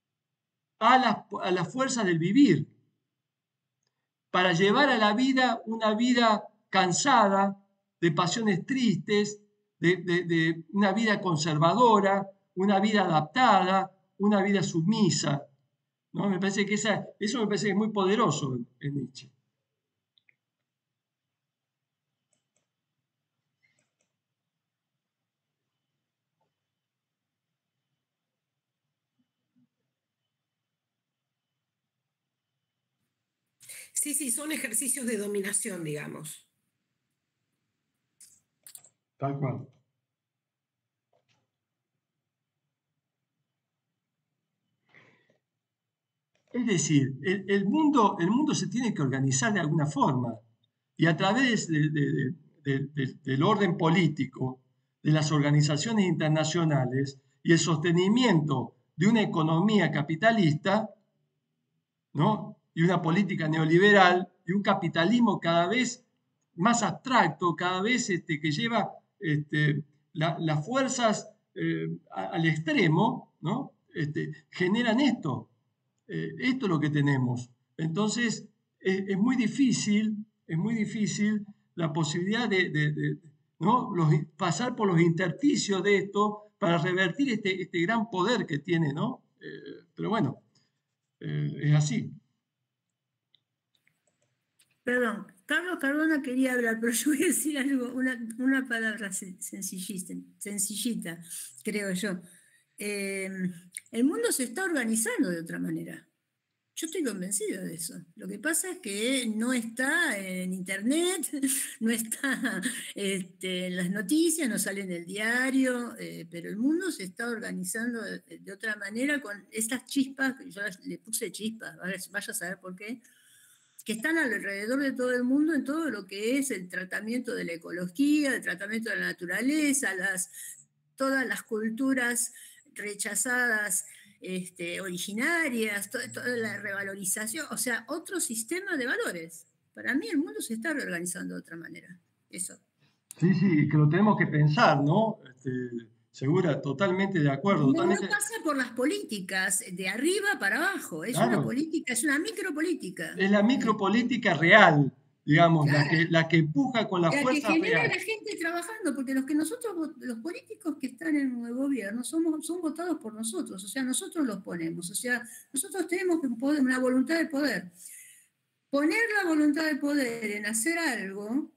a las fuerzas del vivir, para llevar a la vida una vida cansada de pasiones tristes, de una vida conservadora, una vida adaptada, una vida sumisa, ¿no? Me parece que eso me parece que es muy poderoso en Nietzsche. Sí, son ejercicios de dominación, digamos. Tal cual. Es decir, el mundo se tiene que organizar de alguna forma, y a través del orden político, de las organizaciones internacionales y el sostenimiento de una economía capitalista, ¿no? Y una política neoliberal y un capitalismo cada vez más abstracto, cada vez que lleva las fuerzas al extremo, ¿no? Generan esto. Esto es lo que tenemos. Entonces, es muy difícil la posibilidad ¿no? Pasar por los intersticios de esto para revertir este gran poder que tiene, ¿no? Pero bueno, es así. Perdón, Carlos Cardona quería hablar, pero yo voy a decir algo, una palabra sencillita, creo yo. El mundo se está organizando de otra manera. Yo estoy convencida de eso. Lo que pasa es que no está en internet, no está en las noticias, no sale en el diario, pero el mundo se está organizando de otra manera con estas chispas, yo le puse chispas, vaya a saber por qué, que están alrededor de todo el mundo en todo lo que es el tratamiento de la ecología, el tratamiento de la naturaleza, todas las culturas rechazadas, originarias, toda la revalorización, o sea, otro sistema de valores. Para mí el mundo se está reorganizando de otra manera. Eso. Sí, que lo tenemos que pensar, ¿no? Segura, totalmente de acuerdo. No, totalmente... no pasa por las políticas de arriba para abajo, es una política, es una micropolítica. Es la micropolítica real, digamos, claro. la que empuja con la fuerza que genera real. La gente trabajando, porque los políticos que están en el gobierno son votados por nosotros, o sea, nosotros los ponemos, o sea, nosotros tenemos una voluntad de poder. Poner la voluntad de poder en hacer algo,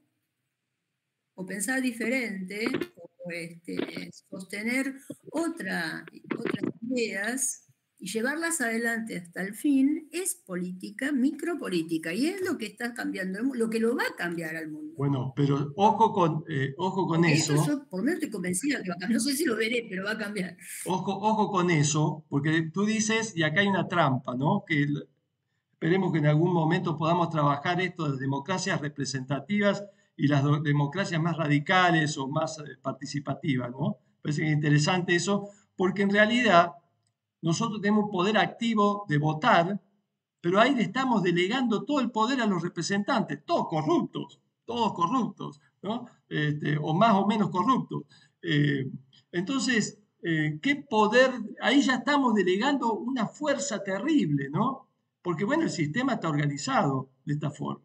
o pensar diferente, o sostener otras ideas y llevarlas adelante hasta el fin, es política, micropolítica, y es lo que está cambiando, lo que lo va a cambiar al mundo. Bueno, pero ojo con eso. Yo por lo menos estoy convencida que va a cambiar, no sé si lo veré, pero va a cambiar. Ojo con eso, porque tú dices, y acá hay una trampa, ¿no? Que esperemos que en algún momento podamos trabajar esto de democracias representativas y las democracias más radicales o más participativas, ¿no? Parece que es interesante eso, porque en realidad nosotros tenemos poder activo de votar, pero ahí le estamos delegando todo el poder a los representantes, todos corruptos, ¿no? O más o menos corruptos. Entonces, qué poder, ahí ya estamos delegando una fuerza terrible, ¿no? Porque bueno, el sistema está organizado de esta forma.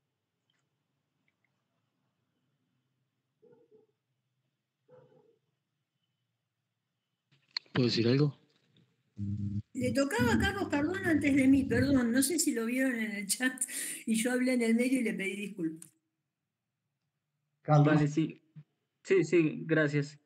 ¿Puedo decir algo? Le tocaba a Carlos Cardona antes de mí, perdón, no sé si lo vieron en el chat y yo hablé en el medio y le pedí disculpas. Carlos. Vale, sí. Sí, sí, gracias.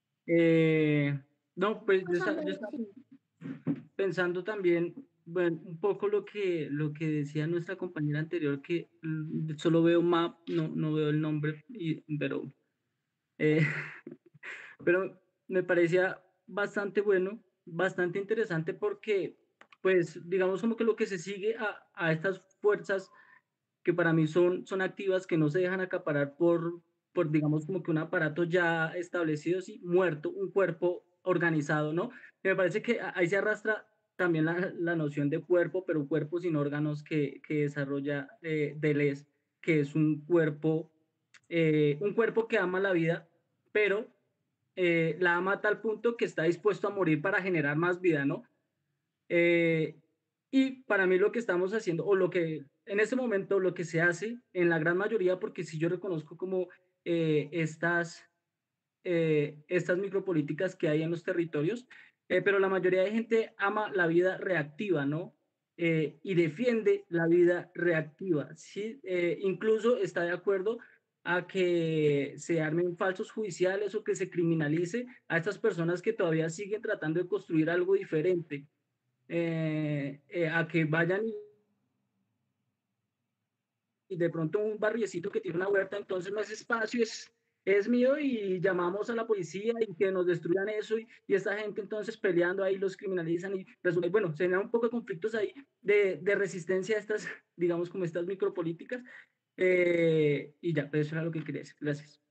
No, pues yo estaba pensando también, bueno, un poco lo que decía nuestra compañera anterior, que solo veo map, no veo el nombre, eh, pero me parecía bastante bueno, bastante interesante porque, pues, digamos como que lo que se sigue a estas fuerzas que para mí son activas, que no se dejan acaparar por, digamos, como que un aparato ya establecido, sí, muerto, un cuerpo organizado, ¿no? Me parece que ahí se arrastra también la noción de cuerpo, pero un cuerpo sin órganos que desarrolla Deleuze, que es un cuerpo que ama la vida, pero la ama a tal punto que está dispuesto a morir para generar más vida, ¿no? Y para mí lo que estamos haciendo, o lo que en este momento lo que se hace en la gran mayoría, porque si yo reconozco como estas micropolíticas que hay en los territorios, pero la mayoría de gente ama la vida reactiva, ¿no? Y defiende la vida reactiva, ¿sí? Incluso está de acuerdo a que se armen falsos judiciales o que se criminalice a estas personas que todavía siguen tratando de construir algo diferente. A que vayan y de pronto un barriecito que tiene una huerta, entonces no es espacio, es mío y llamamos a la policía y que nos destruyan eso y esta gente entonces peleando ahí los criminalizan y bueno, se generan un poco de conflictos ahí de resistencia a estas, digamos, como estas micropolíticas y ya, pues eso era lo que quería decir. Gracias.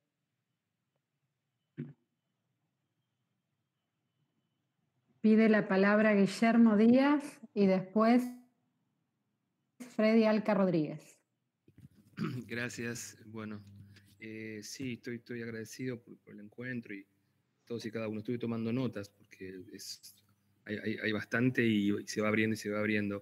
Pide la palabra Guillermo Díaz y después Freddy Alca Rodríguez. Gracias. Bueno, sí, estoy agradecido por el encuentro y todos y cada uno. Estuve tomando notas porque hay bastante y se va abriendo y se va abriendo.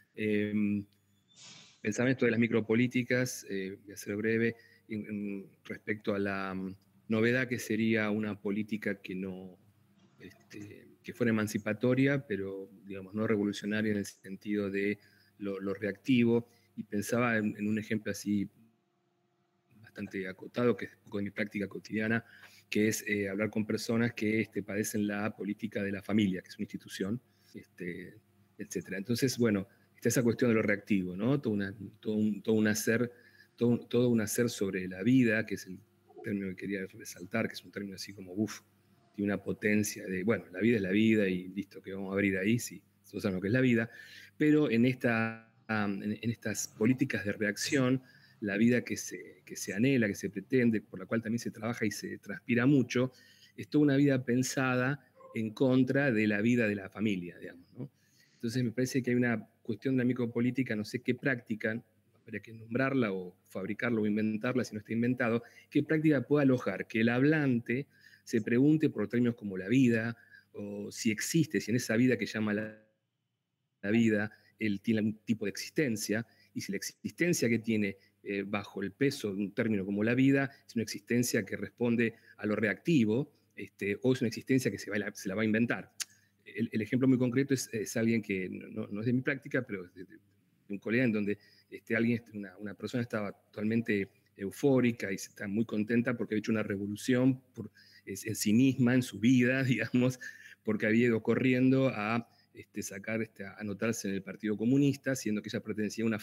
Pensaba en esto de las micropolíticas, voy a ser breve, respecto a la novedad que sería una política que no... que fuera emancipatoria, pero digamos no revolucionaria en el sentido de lo reactivo, y pensaba en un ejemplo así bastante acotado, que es un poco de mi práctica cotidiana, que es hablar con personas que padecen la política de la familia, que es una institución, etc. Entonces, bueno, está esa cuestión de lo reactivo, ¿no? Todo un hacer sobre la vida, que es el término que quería resaltar, que es un término así como, tiene una potencia de, bueno, la vida es la vida y listo, que vamos a abrir ahí, sí, todos saben lo que es la vida, pero en estas políticas de reacción, la vida que se anhela, que se pretende, por la cual también se trabaja y se transpira mucho, es toda una vida pensada en contra de la vida de la familia, digamos, ¿no? Entonces me parece que hay una cuestión de la micropolítica, no sé qué práctica, habría que nombrarla o fabricarla o inventarla si no está inventado, qué práctica puede alojar que el hablante se pregunte por términos como la vida, o si existe, si en esa vida que llama la vida, él tiene algún tipo de existencia, y si la existencia que tiene bajo el peso de un término como la vida es una existencia que responde a lo reactivo, o es una existencia que se la va a inventar. El ejemplo muy concreto es alguien que no es de mi práctica, pero es de un colega en donde una persona estaba totalmente eufórica y está muy contenta porque había hecho una revolución en sí misma, en su vida, digamos, porque había ido corriendo a anotarse en el Partido Comunista, siendo que ella pertenecía a una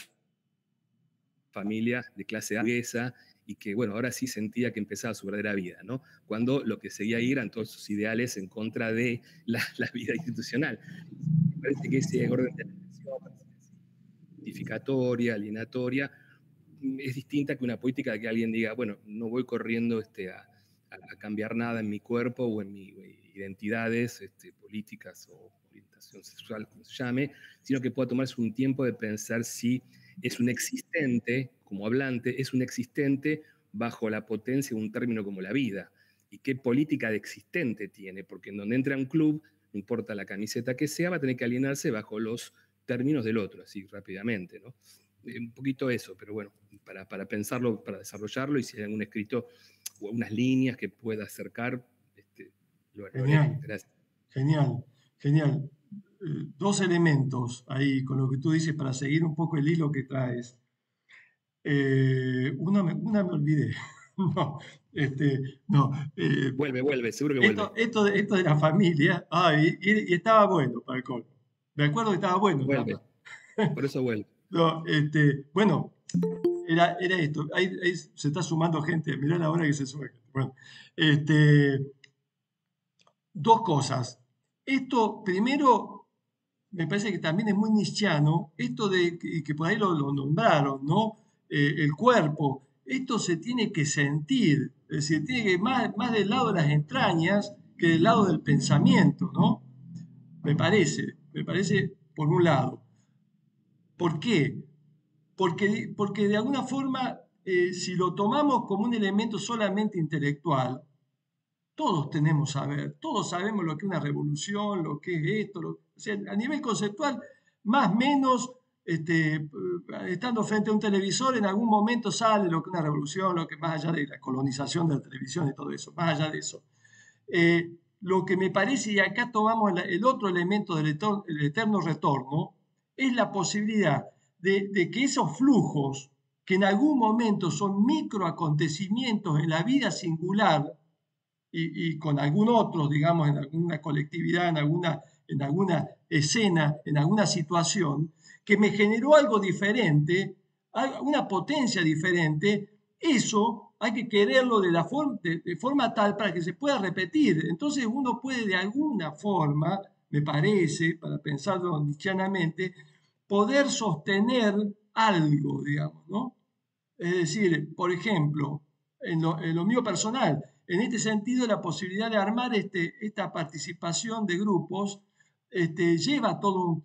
familia de clase burguesa y que, bueno, ahora sí sentía que empezaba su verdadera vida, ¿no? Cuando lo que seguía ahí eran todos sus ideales en contra de la vida institucional. Me parece que ese orden de atención identificatoria, alienatoria, es distinta que una política que alguien diga, bueno, no voy corriendo a cambiar nada en mi cuerpo o en mis identidades políticas o orientación sexual, como se llame, sino que pueda tomarse un tiempo de pensar si es un existente, como hablante, es un existente bajo la potencia de un término como la vida, y qué política de existente tiene, porque en donde entra un club, no importa la camiseta que sea, va a tener que alinearse bajo los términos del otro, así rápidamente, ¿no? Un poquito eso, pero bueno, para pensarlo, para desarrollarlo, y si hay algún escrito o unas líneas que pueda acercar, lo haré. Genial, Gracias. genial, genial. Dos elementos ahí con lo que tú dices para seguir un poco el hilo que traes. Una me olvidé. No, no. Vuelve, seguro que vuelve. Esto de la familia, y estaba bueno para el colmo. Me acuerdo que estaba bueno. Vuelve. Por eso vuelve. No, bueno, era esto. Ahí se está sumando gente. Mirá la hora que se suma gente. Bueno, dos cosas. Esto, primero, me parece que también es muy nietzscheano, esto de que por ahí lo nombraron, ¿no? El cuerpo. Esto se tiene que sentir, es decir, tiene que ir más del lado de las entrañas que del lado del pensamiento, ¿no? Me parece por un lado. ¿Por qué? Porque de alguna forma, si lo tomamos como un elemento solamente intelectual, todos tenemos saber, todos sabemos lo que es una revolución, lo que es esto, o sea, a nivel conceptual, más o menos, estando frente a un televisor, en algún momento sale lo que es una revolución, lo que más allá de la colonización de la televisión y todo eso, más allá de eso. Lo que me parece, y acá tomamos el otro elemento del eterno retorno, es la posibilidad de que esos flujos, que en algún momento son microacontecimientos en la vida singular, y con algún otro, digamos, en alguna colectividad, en alguna escena, en alguna situación, que me generó algo diferente, una potencia diferente, eso hay que quererlo de forma tal para que se pueda repetir. Entonces uno puede de alguna forma, me parece, para pensarlo nietzscheanamente, poder sostener algo, digamos, ¿no? Es decir, por ejemplo, en lo mío personal, en este sentido, la posibilidad de armar esta participación de grupos lleva todo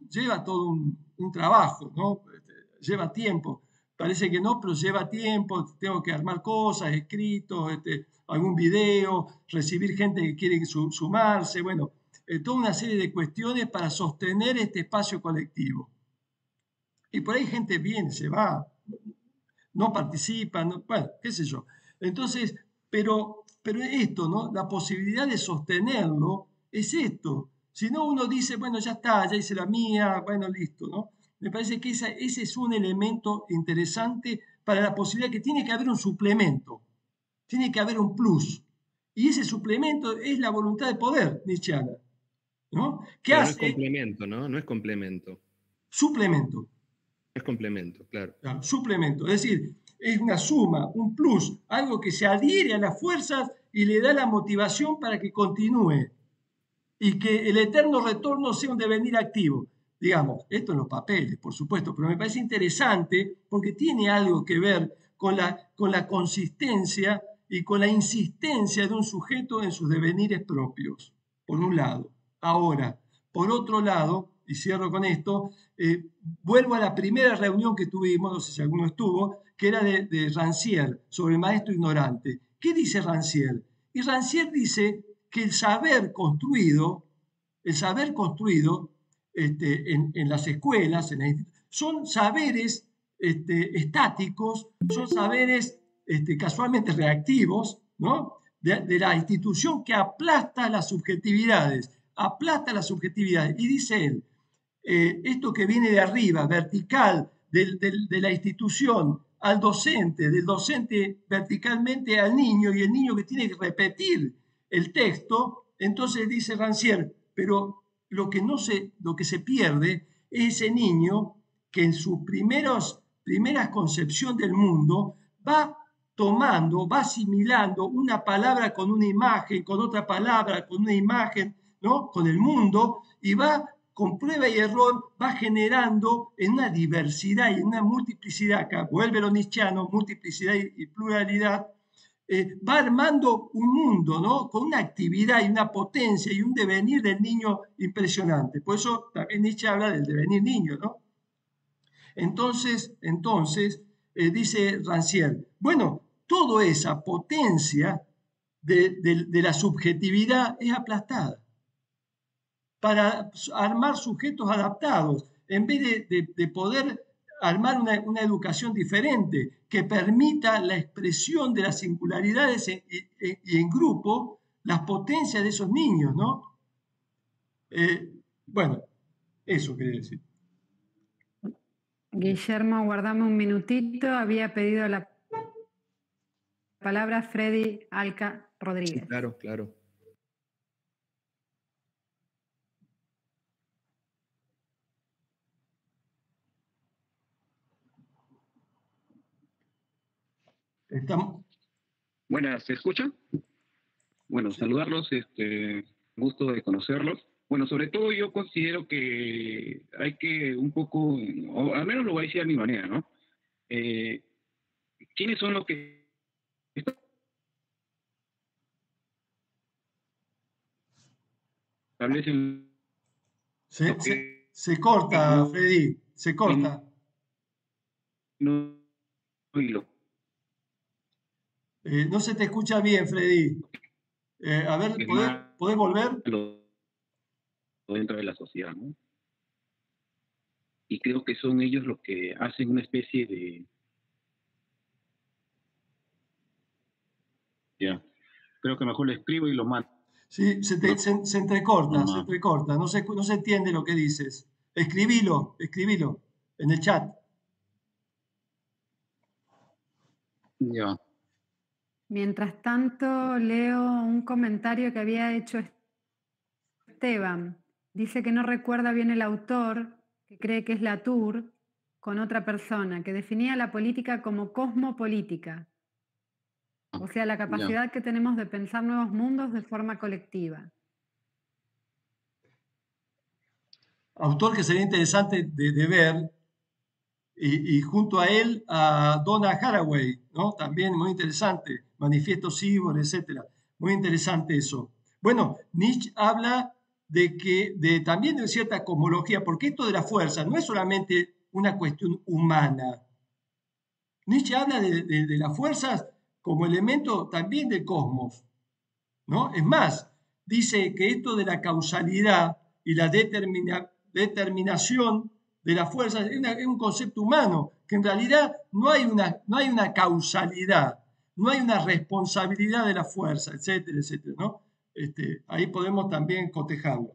un trabajo, ¿no? Lleva tiempo. Parece que no, pero lleva tiempo. Tengo que armar cosas, escritos, algún video, recibir gente que quiere sumarse. Bueno, toda una serie de cuestiones para sostener este espacio colectivo. Y por ahí gente viene, se va, no participa, bueno, qué sé yo. Entonces, pero esto, ¿no? La posibilidad de sostenerlo es esto. Si no, uno dice, bueno, ya está, ya hice la mía, bueno, listo, ¿no? Me parece que ese es un elemento interesante para la posibilidad que tiene que haber un suplemento, tiene que haber un plus. Y ese suplemento es la voluntad de poder nietzscheana, ¿no? ¿Qué Pero hace? No es complemento, ¿no? No es complemento. Suplemento. Es complemento, claro. Suplemento, es decir, es una suma, un plus, algo que se adhiere a las fuerzas y le da la motivación para que continúe y que el eterno retorno sea un devenir activo. Digamos, esto en los papeles, por supuesto, pero me parece interesante porque tiene algo que ver con la consistencia y con la insistencia de un sujeto en sus devenires propios, por un lado. Ahora, por otro lado, y cierro con esto, vuelvo a la primera reunión que tuvimos, no sé si alguno estuvo, que era de Rancière, sobre el maestro ignorante. ¿Qué dice Rancière? Y Rancière dice que el saber construido en las escuelas, son saberes estáticos, son saberes casualmente reactivos, ¿no? De la institución que aplasta las subjetividades. Y dice él, esto que viene de arriba, vertical, de la institución al docente, del docente verticalmente al niño, y el niño que tiene que repetir el texto, entonces dice Rancière, pero lo que se pierde es ese niño que en sus primeras concepción del mundo va tomando, va asimilando una palabra con una imagen, con otra palabra, con una imagen, ¿no? Con el mundo, y va con prueba y error, va generando en una diversidad y en una multiplicidad, acá vuelve lo nietzscheano, multiplicidad y pluralidad, va armando un mundo, ¿no? Con una actividad y una potencia y un devenir del niño impresionante. Por eso también Nietzsche habla del devenir niño, ¿no? Entonces dice Rancière, bueno, toda esa potencia de la subjetividad es aplastada para armar sujetos adaptados, en vez de poder armar una educación diferente que permita la expresión de las singularidades y en grupo, las potencias de esos niños, ¿no? Bueno, eso quería decir. Guillermo, guardame un minutito. Había pedido la palabra Freddy Alca Rodríguez. Sí, claro, claro. Estamos... Buenas, ¿se escucha? Bueno, saludarlos, gusto de conocerlos. Bueno, sobre todo yo considero que hay que un poco, o al menos lo voy a decir a mi manera, ¿no? ¿Quiénes son los que establecen? Se corta, Freddy, se corta. No se te escucha bien, Freddy. A ver, ¿podés volver? Dentro de la sociedad, ¿no? Y creo que son ellos los que hacen una especie de... Ya. Creo que mejor lo escribo y lo mando. Sí, se entrecorta, se entrecorta. No se entiende lo que dices. Escribilo en el chat. Ya. Mientras tanto, leo un comentario que había hecho Esteban. Dice que no recuerda bien el autor, que cree que es Latour, con otra persona, que definía la política como cosmopolítica. O sea, la capacidad que tenemos de pensar nuevos mundos de forma colectiva. Autor que sería interesante de ver, y junto a él a Donna Haraway, ¿no? También muy interesante, Manifiesto Cibor, etc. Muy interesante eso. Bueno, Nietzsche habla también de cierta cosmología, porque esto de la fuerza no es solamente una cuestión humana. Nietzsche habla de las fuerzas como elemento también del cosmos, ¿no? Es más, dice que esto de la causalidad y la determinación de las fuerzas es un concepto humano, que en realidad no hay una causalidad, no hay una responsabilidad de la fuerza, etcétera, etcétera, ¿no? Ahí podemos también cotejarlo.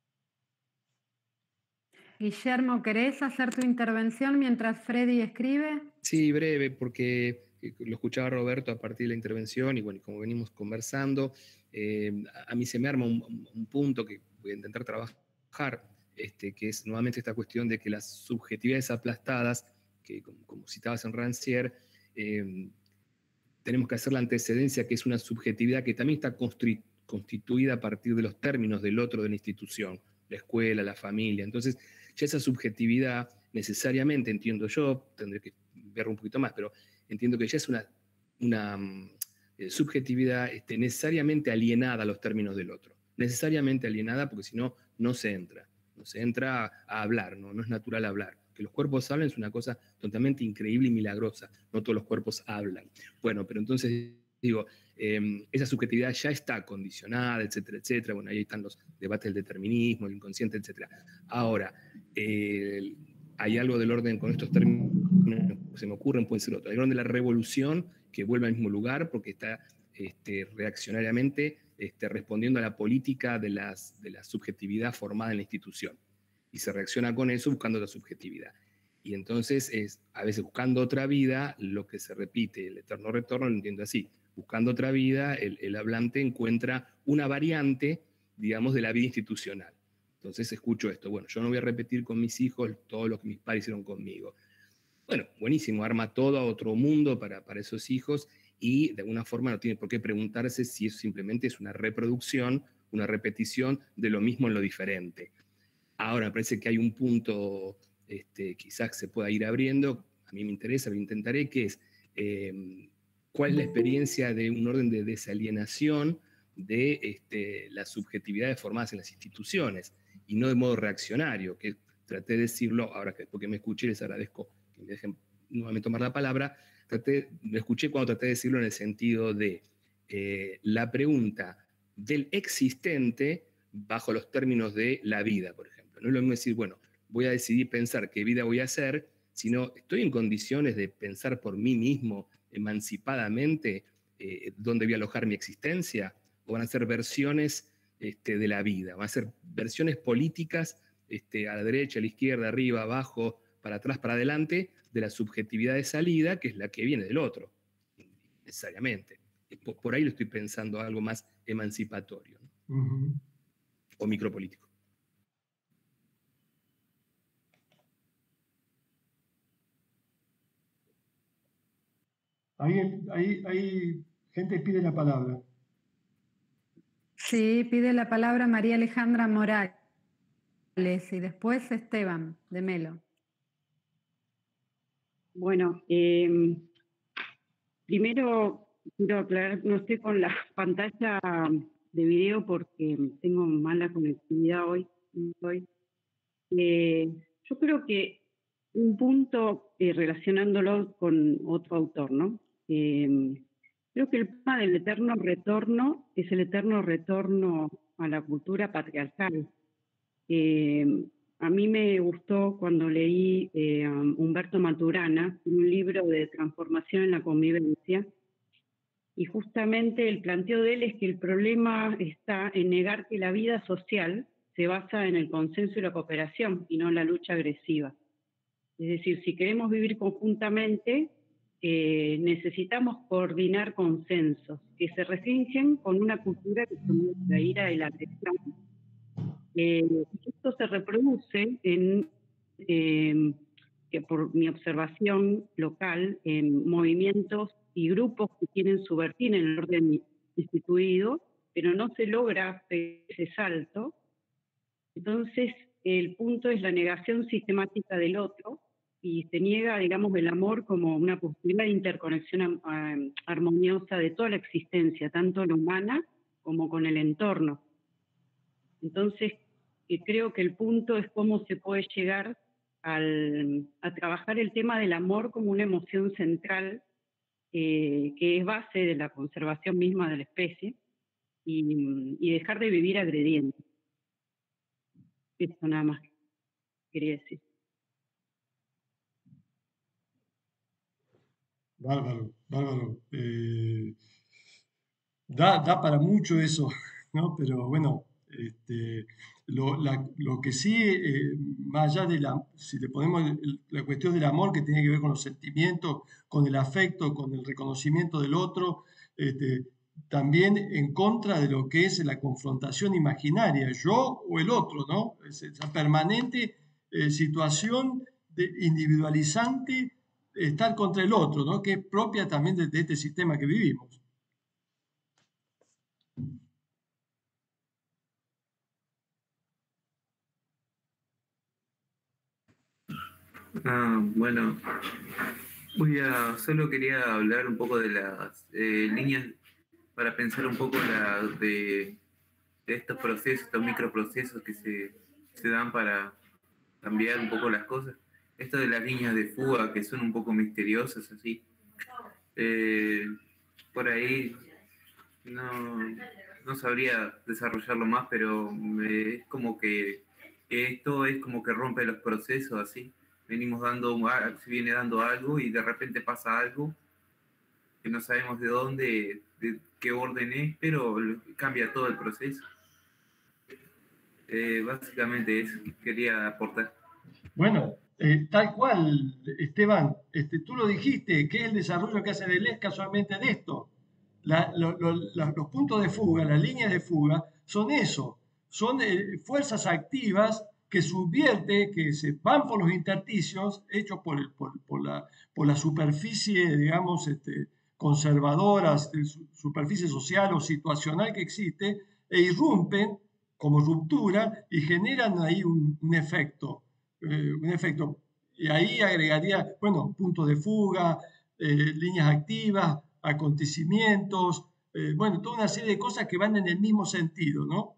Guillermo, ¿querés hacer tu intervención mientras Freddy escribe? Sí, breve, porque lo escuchaba Roberto a partir de la intervención y bueno, como venimos conversando, a mí se me arma un punto que voy a intentar trabajar, que es nuevamente esta cuestión de que las subjetividades aplastadas, que como citabas en Rancière, tenemos que hacer la antecedencia, que es una subjetividad que también está constituida a partir de los términos del otro de la institución, la escuela, la familia. Entonces, ya esa subjetividad necesariamente, entiendo yo, tendré que ver un poquito más, pero entiendo que ya es una subjetividad necesariamente alienada a los términos del otro. Necesariamente alienada porque si no, no se entra a hablar, no es natural hablar. Que los cuerpos hablen es una cosa totalmente increíble y milagrosa. No todos los cuerpos hablan. Bueno, pero entonces digo, esa subjetividad ya está condicionada, etcétera, etcétera. Bueno, ahí están los debates del determinismo, el inconsciente, etcétera. Ahora, hay algo del orden con estos términos que se me ocurren, puede ser otro. Hay orden de la revolución que vuelve al mismo lugar porque está reaccionariamente respondiendo a la política de la subjetividad formada en la institución. Y se reacciona con eso buscando otra subjetividad. Y entonces es a veces buscando otra vida lo que se repite, el eterno retorno lo entiendo así. Buscando otra vida, el hablante encuentra una variante, digamos, de la vida institucional. Entonces escucho esto, bueno, yo no voy a repetir con mis hijos todo lo que mis padres hicieron conmigo. Bueno, buenísimo, arma todo a otro mundo para esos hijos y de alguna forma no tiene por qué preguntarse si eso simplemente es una reproducción, una repetición de lo mismo en lo diferente. Ahora me parece que hay un punto quizás se pueda ir abriendo, a mí me interesa, lo intentaré, que es cuál es la experiencia de un orden de desalienación de las subjetividades formadas en las instituciones y no de modo reaccionario, que traté de decirlo, ahora que porque me escuché les agradezco que me dejen nuevamente tomar la palabra, me escuché cuando traté de decirlo en el sentido de la pregunta del existente bajo los términos de la vida, por ejemplo. No es lo mismo decir, bueno, voy a decidir pensar qué vida voy a hacer, sino estoy en condiciones de pensar por mí mismo emancipadamente dónde voy a alojar mi existencia, o van a ser versiones de la vida, van a ser versiones políticas a la derecha, a la izquierda, arriba, abajo, para atrás, para adelante, de la subjetividad de salida, que es la que viene del otro, necesariamente. Por ahí lo estoy pensando algo más emancipatorio, ¿no? O micropolítico. Ahí gente pide la palabra. Sí, pide la palabra María Alejandra Morales y después Esteban de Melo. Bueno, primero quiero aclarar, no estoy con la pantalla de video porque tengo mala conectividad hoy. Yo creo que un punto relacionándolo con otro autor, ¿no? Creo que el tema del eterno retorno es el eterno retorno a la cultura patriarcal. A mí me gustó cuando leí a Humberto Maturana, un libro de transformación en la convivencia, y justamente el planteo de él es que el problema está en negar que la vida social se basa en el consenso y la cooperación y no en la lucha agresiva. Es decir, si queremos vivir conjuntamente, necesitamos coordinar consensos que se restringen con una cultura que promueve la ira y la agresión. Esto se reproduce que por mi observación local, en movimientos y grupos que quieren subvertir el orden instituido, pero no se logra ese salto. Entonces, el punto es la negación sistemática del otro y se niega, digamos, el amor como una posibilidad de interconexión armoniosa de toda la existencia, tanto la humana como con el entorno. Entonces, creo que el punto es cómo se puede llegar a trabajar el tema del amor como una emoción central que es base de la conservación misma de la especie y dejar de vivir agrediendo. Eso nada más quería decir. Bárbaro, bárbaro. Da para mucho eso, ¿no? Pero bueno, lo que sí, más allá de si le ponemos la cuestión del amor que tiene que ver con los sentimientos, con el afecto, con el reconocimiento del otro, también en contra de lo que es la confrontación imaginaria, yo o el otro, ¿no? Esa permanente situación individualizante, estar contra el otro, ¿no? Que es propia también de este sistema que vivimos. Bueno, solo quería hablar un poco de las líneas para pensar un poco de estos procesos, estos microprocesos que se dan para cambiar un poco las cosas. Esto de las líneas de fuga que son un poco misteriosas así. Por ahí no sabría desarrollarlo más, pero es como que esto es como que rompe los procesos así. Venimos se viene dando algo y de repente pasa algo que no sabemos de dónde, de qué orden es, pero cambia todo el proceso. Básicamente eso quería aportar. Bueno, tal cual, Esteban, tú lo dijiste, que es el desarrollo que hace Deleuze casualmente de esto. Los puntos de fuga, las líneas de fuga, son eso, son fuerzas activas que subvierte, que se van por los intersticios hechos por la superficie, digamos, conservadora, superficie social o situacional que existe, e irrumpen como ruptura y generan ahí un efecto. Y ahí agregaría, bueno, puntos de fuga, líneas activas, acontecimientos, bueno, toda una serie de cosas que van en el mismo sentido, ¿no?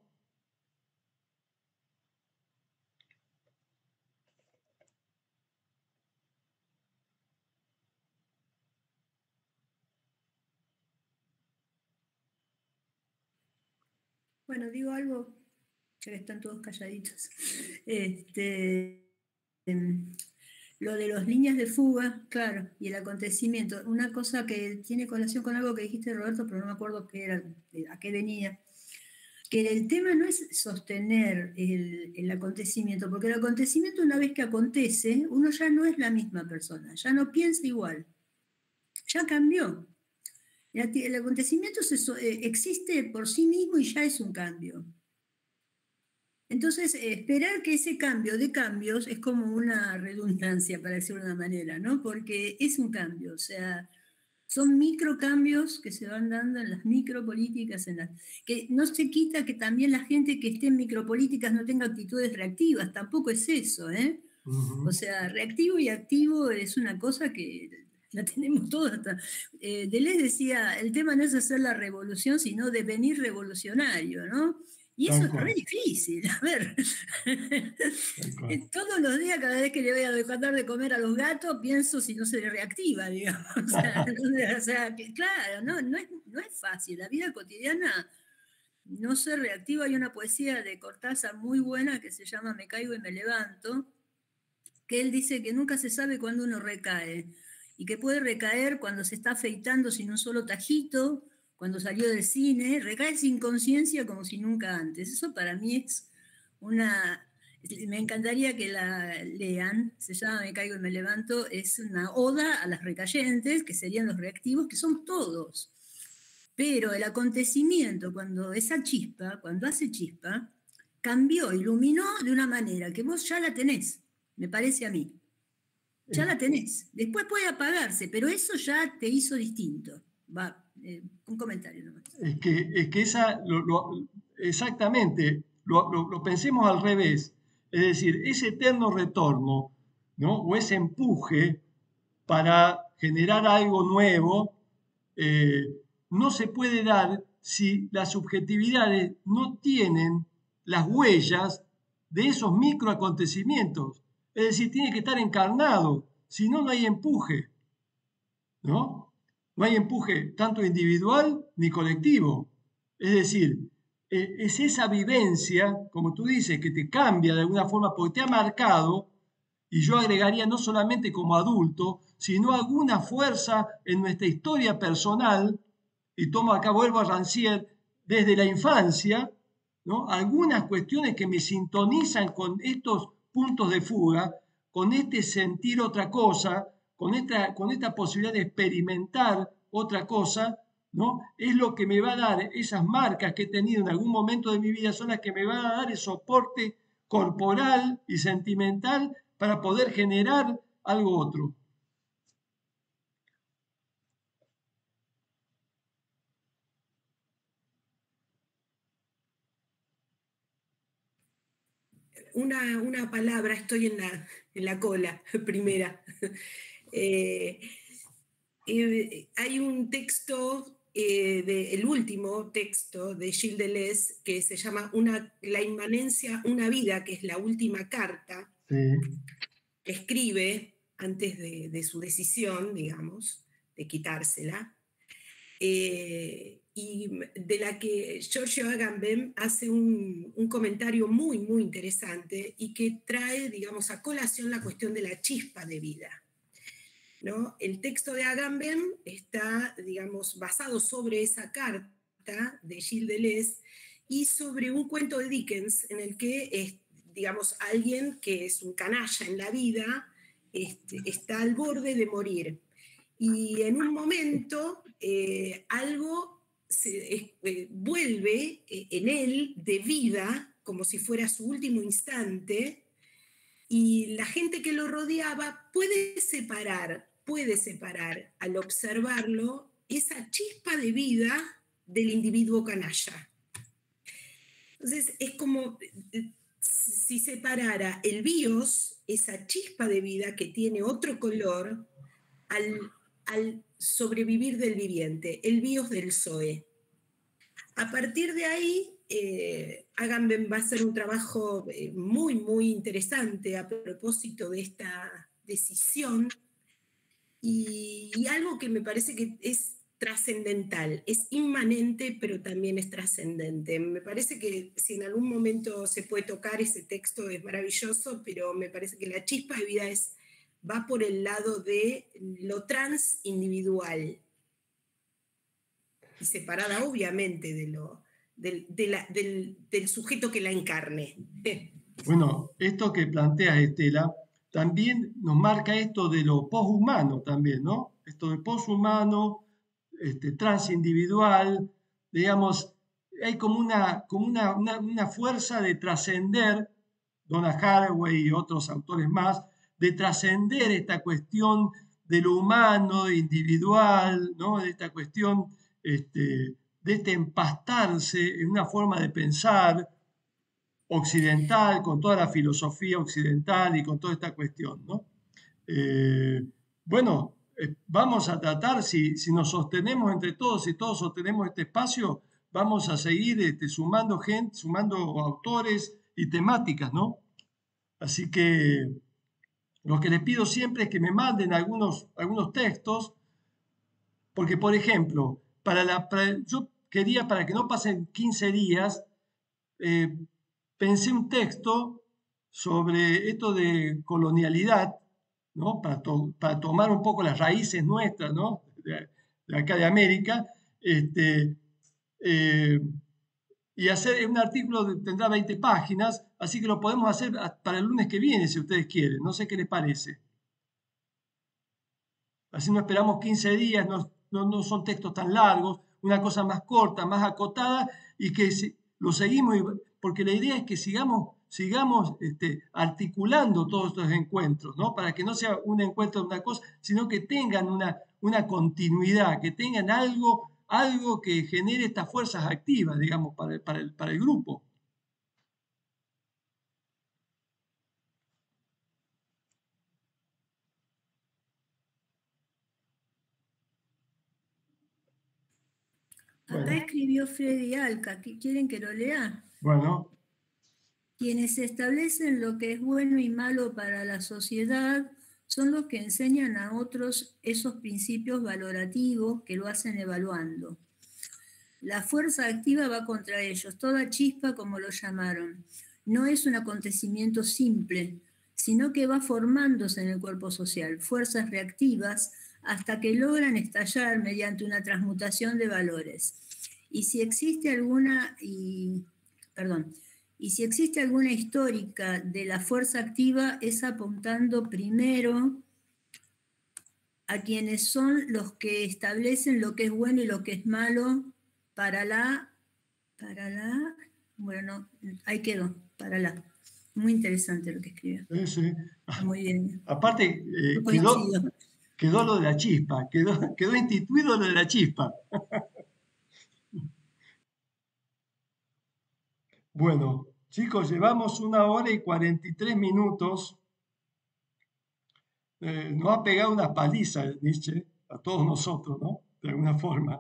Bueno, digo algo, ya que están todos calladitos. Lo de las líneas de fuga, claro, y el acontecimiento. Una cosa que tiene colación con algo que dijiste, Roberto, pero no me acuerdo qué era, a qué venía. Que el tema no es sostener el acontecimiento, porque el acontecimiento, una vez que acontece, uno ya no es la misma persona, ya no piensa igual, ya cambió. El acontecimiento existe por sí mismo y ya es un cambio. Entonces, esperar que ese cambio de cambios es como una redundancia, para decirlo de una manera, ¿no? Porque es un cambio, o sea, son microcambios que se van dando en las micropolíticas, que no se quita que también la gente que esté en micropolíticas no tenga actitudes reactivas, tampoco es eso, ¿eh? O sea, reactivo y activo es una cosa que la tenemos todos. Deleuze decía, el tema no es hacer la revolución, sino devenir revolucionario, ¿no? Y eso es re difícil, a ver. Todos los días, cada vez que le voy a dar de comer a los gatos, pienso si no se reactiva, digamos. O sea, claro, no es fácil. La vida cotidiana no ser reactiva. Hay una poesía de Cortázar muy buena que se llama Me caigo y me levanto, que él dice que nunca se sabe cuándo uno recae, y que puede recaer cuando se está afeitando sin un solo tajito, cuando salió del cine, recae sin conciencia como si nunca antes. Eso para mí es una... Me encantaría que la lean, se llama Me caigo y me levanto, es una oda a las recayentes, que serían los reactivos, que son todos. Pero el acontecimiento, cuando esa chispa, cuando hace chispa, cambió, iluminó de una manera que vos ya la tenés, me parece a mí. Ya la tenés. Después puede apagarse, pero eso ya te hizo distinto. Va, un comentario nomás. Es que exactamente, lo pensemos al revés. Es decir, ese eterno retorno, ¿no? O ese empuje para generar algo nuevo, no se puede dar si las subjetividades no tienen las huellas de esos microacontecimientos. Es decir, tiene que estar encarnado, si no, no hay empuje, ¿no? No hay empuje tanto individual ni colectivo. Es decir, es esa vivencia, como tú dices, que te cambia de alguna forma porque te ha marcado, y yo agregaría no solamente como adulto, sino alguna fuerza en nuestra historia personal, y tomo acá, vuelvo a Rancière, desde la infancia, ¿no? Algunas cuestiones que me sintonizan con estos puntos de fuga, con este sentir otra cosa, con esta posibilidad de experimentar otra cosa, ¿no? Es lo que me va a dar, esas marcas que he tenido en algún momento de mi vida son las que me van a dar el soporte corporal y sentimental para poder generar algo otro. Una palabra, estoy en la cola, primera. Hay un texto, el último texto de Gilles Deleuze, que se llama La inmanencia, una vida, que es la última carta, que escribe antes de su decisión, digamos, de quitársela, y de la que Giorgio Agamben hace un comentario muy, muy interesante y que trae, digamos, a colación la cuestión de la chispa de vida, ¿no? El texto de Agamben está, digamos, basado sobre esa carta de Gilles Deleuze y sobre un cuento de Dickens en el que, digamos, alguien que es un canalla en la vida está al borde de morir. Y en un momento algo vuelve en él de vida, como si fuera su último instante, y la gente que lo rodeaba puede separar al observarlo esa chispa de vida del individuo canalla. Entonces es como si separara el bios, esa chispa de vida que tiene otro color, al sobrevivir del viviente, el bios del Zoe. A partir de ahí, Agamben va a hacer un trabajo muy, muy interesante a propósito de esta decisión, y algo que me parece que es trascendental, es inmanente, pero también es trascendente. Me parece que si en algún momento se puede tocar ese texto es maravilloso, pero me parece que la chispa de vida va por el lado de lo transindividual y separada obviamente del sujeto que la encarne. Bueno, esto que plantea Estela también nos marca esto de lo poshumano también, ¿no? Esto de poshumano, transindividual, digamos, hay como una fuerza de trascender, Donna Haraway y otros autores más, de trascender esta cuestión de lo humano, individual, ¿no? De esta cuestión de empastarse en una forma de pensar occidental, con toda la filosofía occidental y con toda esta cuestión, ¿no? Bueno, vamos a tratar, si nos sostenemos entre todos y todos sostenemos este espacio, vamos a seguir sumando gente, sumando autores y temáticas, ¿no? Así que lo que les pido siempre es que me manden algunos textos, porque, por ejemplo, yo quería, para que no pasen 15 días, pensé un texto sobre esto de colonialidad, ¿no? Para tomar un poco las raíces nuestras, ¿no? de acá de América, y hacer un artículo, tendrá 20 páginas, así que lo podemos hacer para el lunes que viene, si ustedes quieren. No sé qué les parece. Así no esperamos 15 días, no son textos tan largos, una cosa más corta, más acotada, y que lo seguimos, porque la idea es que sigamos articulando todos estos encuentros, ¿no? Para que no sea un encuentro de una cosa, sino que tengan una continuidad, que tengan algo que genere estas fuerzas activas, digamos, para el grupo. Acá escribió Freddy Alca, ¿quieren que lo lea? Bueno. Quienes establecen lo que es bueno y malo para la sociedad son los que enseñan a otros esos principios valorativos que lo hacen evaluando. La fuerza activa va contra ellos, toda chispa, como lo llamaron. No es un acontecimiento simple, sino que va formándose en el cuerpo social, fuerzas reactivas, hasta que logran estallar mediante una transmutación de valores. Y si existe alguna histórica de la fuerza activa, es apuntando primero a quienes son los que establecen lo que es bueno y lo que es malo bueno, ahí quedó, Muy interesante lo que escribió. Sí. Muy bien. Aparte, quedó lo de la chispa, quedó instituido lo de la chispa. Bueno, chicos, llevamos 1 hora y 43 minutos. Nos ha pegado una paliza Nietzsche a todos nosotros, ¿no? De alguna forma.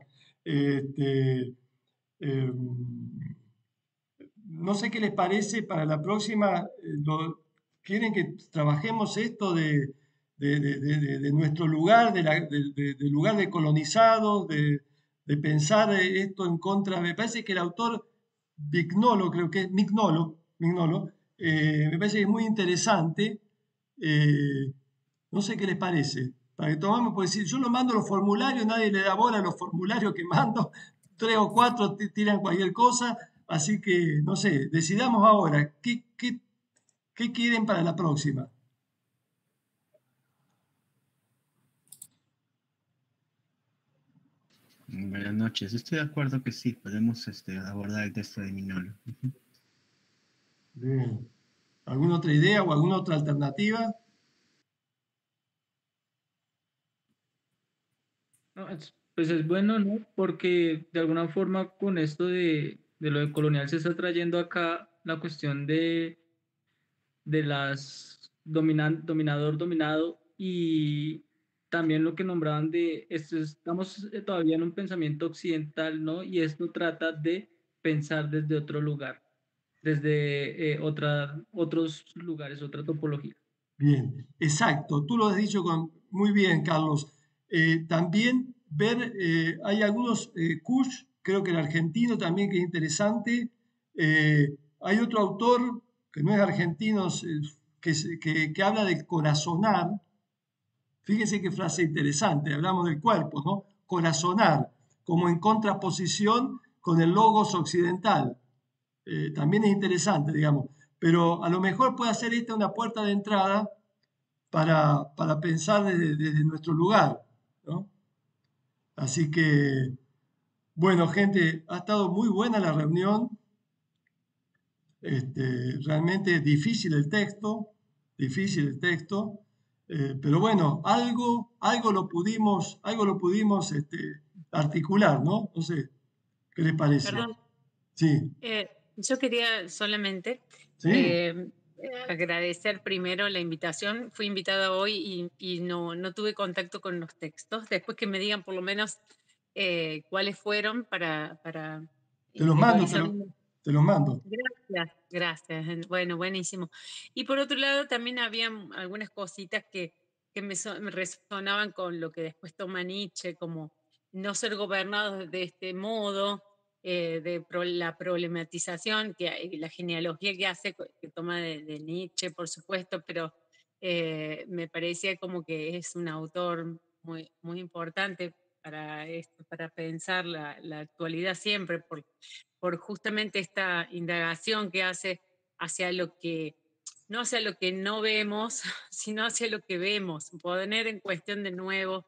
No sé qué les parece para la próxima. ¿Quieren que trabajemos esto de nuestro lugar, del lugar de colonizados, de pensar esto en contra? Me parece que el autor Mignolo, creo que es Mignolo, me parece que es muy interesante. No sé qué les parece. Para que tomamos, pues si yo lo mando los formularios, nadie le da bola a los formularios que mando, 3 o 4 tiran cualquier cosa, así que, no sé, decidamos ahora, ¿qué quieren para la próxima? Buenas noches, estoy de acuerdo que sí, podemos abordar el texto de Mignolo. Bien. ¿Alguna otra idea o alguna otra alternativa? Pues es bueno, ¿no? Porque de alguna forma con esto de lo de colonial se está trayendo acá la cuestión de las dominador-dominado y también lo que nombraban de estamos todavía en un pensamiento occidental, ¿no? Y esto trata de pensar desde otro lugar, desde otros lugares, otra topología. Bien, exacto. Tú lo has dicho muy bien, Carlos. También ver, hay algunos, Kush, creo que el argentino también, que es interesante. Hay otro autor que no es argentino, que habla del corazonar. Fíjense qué frase interesante, hablamos del cuerpo, ¿no? Corazonar, como en contraposición con el logos occidental. También es interesante, digamos, pero a lo mejor puede ser esta una puerta de entrada para pensar desde nuestro lugar, ¿no? Así que, bueno, gente, ha estado muy buena la reunión. Realmente difícil el texto, pero bueno, algo lo pudimos articular, ¿no? No sé, ¿qué les parece? Perdón, Sí, yo quería solamente sí, agradecer primero la invitación. Fui invitada hoy y no tuve contacto con los textos. Después que me digan por lo menos cuáles fueron para te los mando, interiorizar. te los mando. Gracias. Bueno, buenísimo. Y por otro lado, también había algunas cositas que me resonaban con lo que después toma Nietzsche, como no ser gobernados de este modo, la problematización, la genealogía que hace, que toma de Nietzsche, por supuesto, pero me parecía como que es un autor muy, muy importante para esto, para pensar la actualidad siempre, por justamente esta indagación que hace hacia lo que, no hacia lo que no vemos, sino hacia lo que vemos, poner en cuestión de nuevo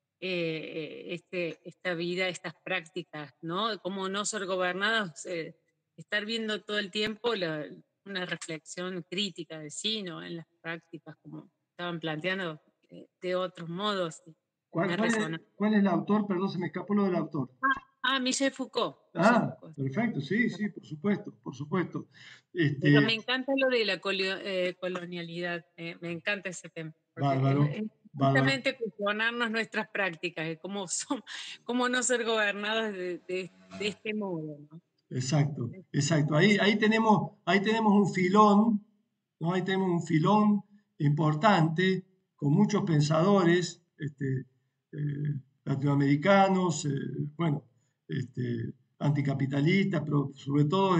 esta vida, estas prácticas, ¿no? Cómo no ser gobernados, estar viendo todo el tiempo una reflexión crítica de sí, ¿no? En las prácticas, como estaban planteando de otros modos. ¿Cuál es el autor? Perdón, se me escapó lo del autor. Michel Foucault. Perfecto, sí, por supuesto. Pero me encanta lo de la colonialidad, me encanta ese tema. Bárbaro. Es justamente cuestionarnos nuestras prácticas, de cómo no ser gobernados de este modo, ¿no? Exacto. Ahí tenemos un filón, ¿no? Ahí tenemos un filón importante con muchos pensadores latinoamericanos, anticapitalistas, pero sobre todo,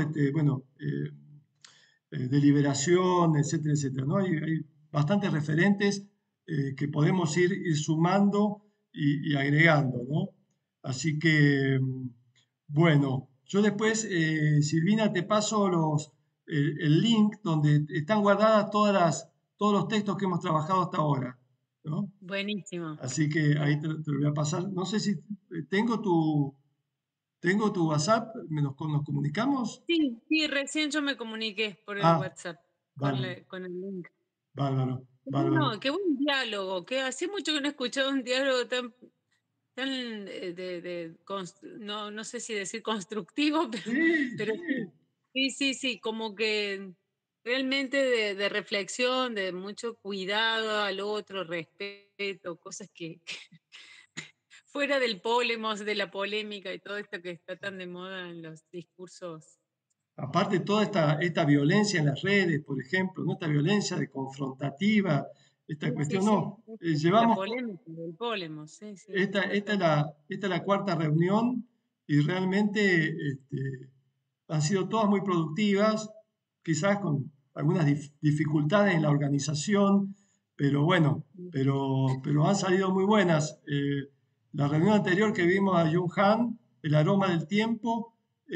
de liberación, etcétera, ¿no? Hay bastantes referentes que podemos ir sumando y agregando, ¿no? Así que, bueno, yo después, Silvina, te paso el link donde están guardadas todos los textos que hemos trabajado hasta ahora, ¿no? Buenísimo. Así que ahí te lo voy a pasar. No sé si tengo tu WhatsApp, ¿nos comunicamos? Sí, recién yo me comuniqué por el WhatsApp con el link. Bárbaro. No, qué buen diálogo, que hace mucho que no he escuchado un diálogo tan no sé si decir constructivo, pero sí, como que realmente de reflexión, de mucho cuidado al otro, respeto, cosas que fuera del polemos, de la polémica y todo esto que está tan de moda en los discursos. Aparte toda esta violencia en las redes, por ejemplo, ¿no? Esta violencia confrontativa, esta cuestión, no, llevamos... La polémica del polemo, sí. Esta es la cuarta reunión y realmente han sido todas muy productivas, quizás con algunas dificultades en la organización, pero bueno, pero han salido muy buenas. La reunión anterior que vimos a Jung Han, El aroma del tiempo,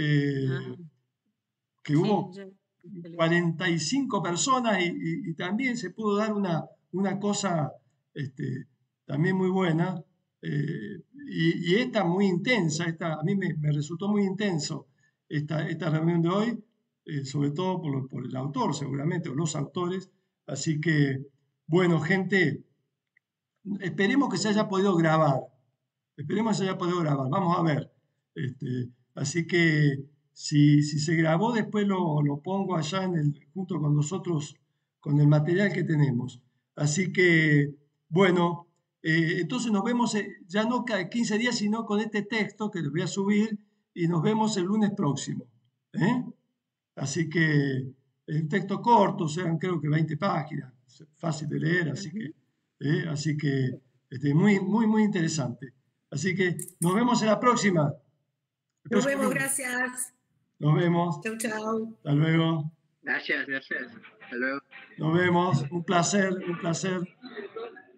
que hubo 45 personas y también se pudo dar una cosa también muy buena, y esta muy intensa, a mí me resultó muy intenso esta reunión de hoy, sobre todo por el autor seguramente, o los autores. Así que, bueno, gente, esperemos que se haya podido grabar, vamos a ver. Así que si se grabó, después lo pongo allá junto con nosotros, con el material que tenemos. Así que, bueno, entonces nos vemos ya no cada 15 días, sino con este texto que les voy a subir, y nos vemos el lunes próximo. Así que el texto corto, sean creo que 20 páginas, fácil de leer, así que muy, muy, muy interesante. Así que nos vemos en la próxima. Nos vemos, gracias. Nos vemos. Chau, chau. Hasta luego. Gracias. Hasta luego. Nos vemos. Un placer, un placer.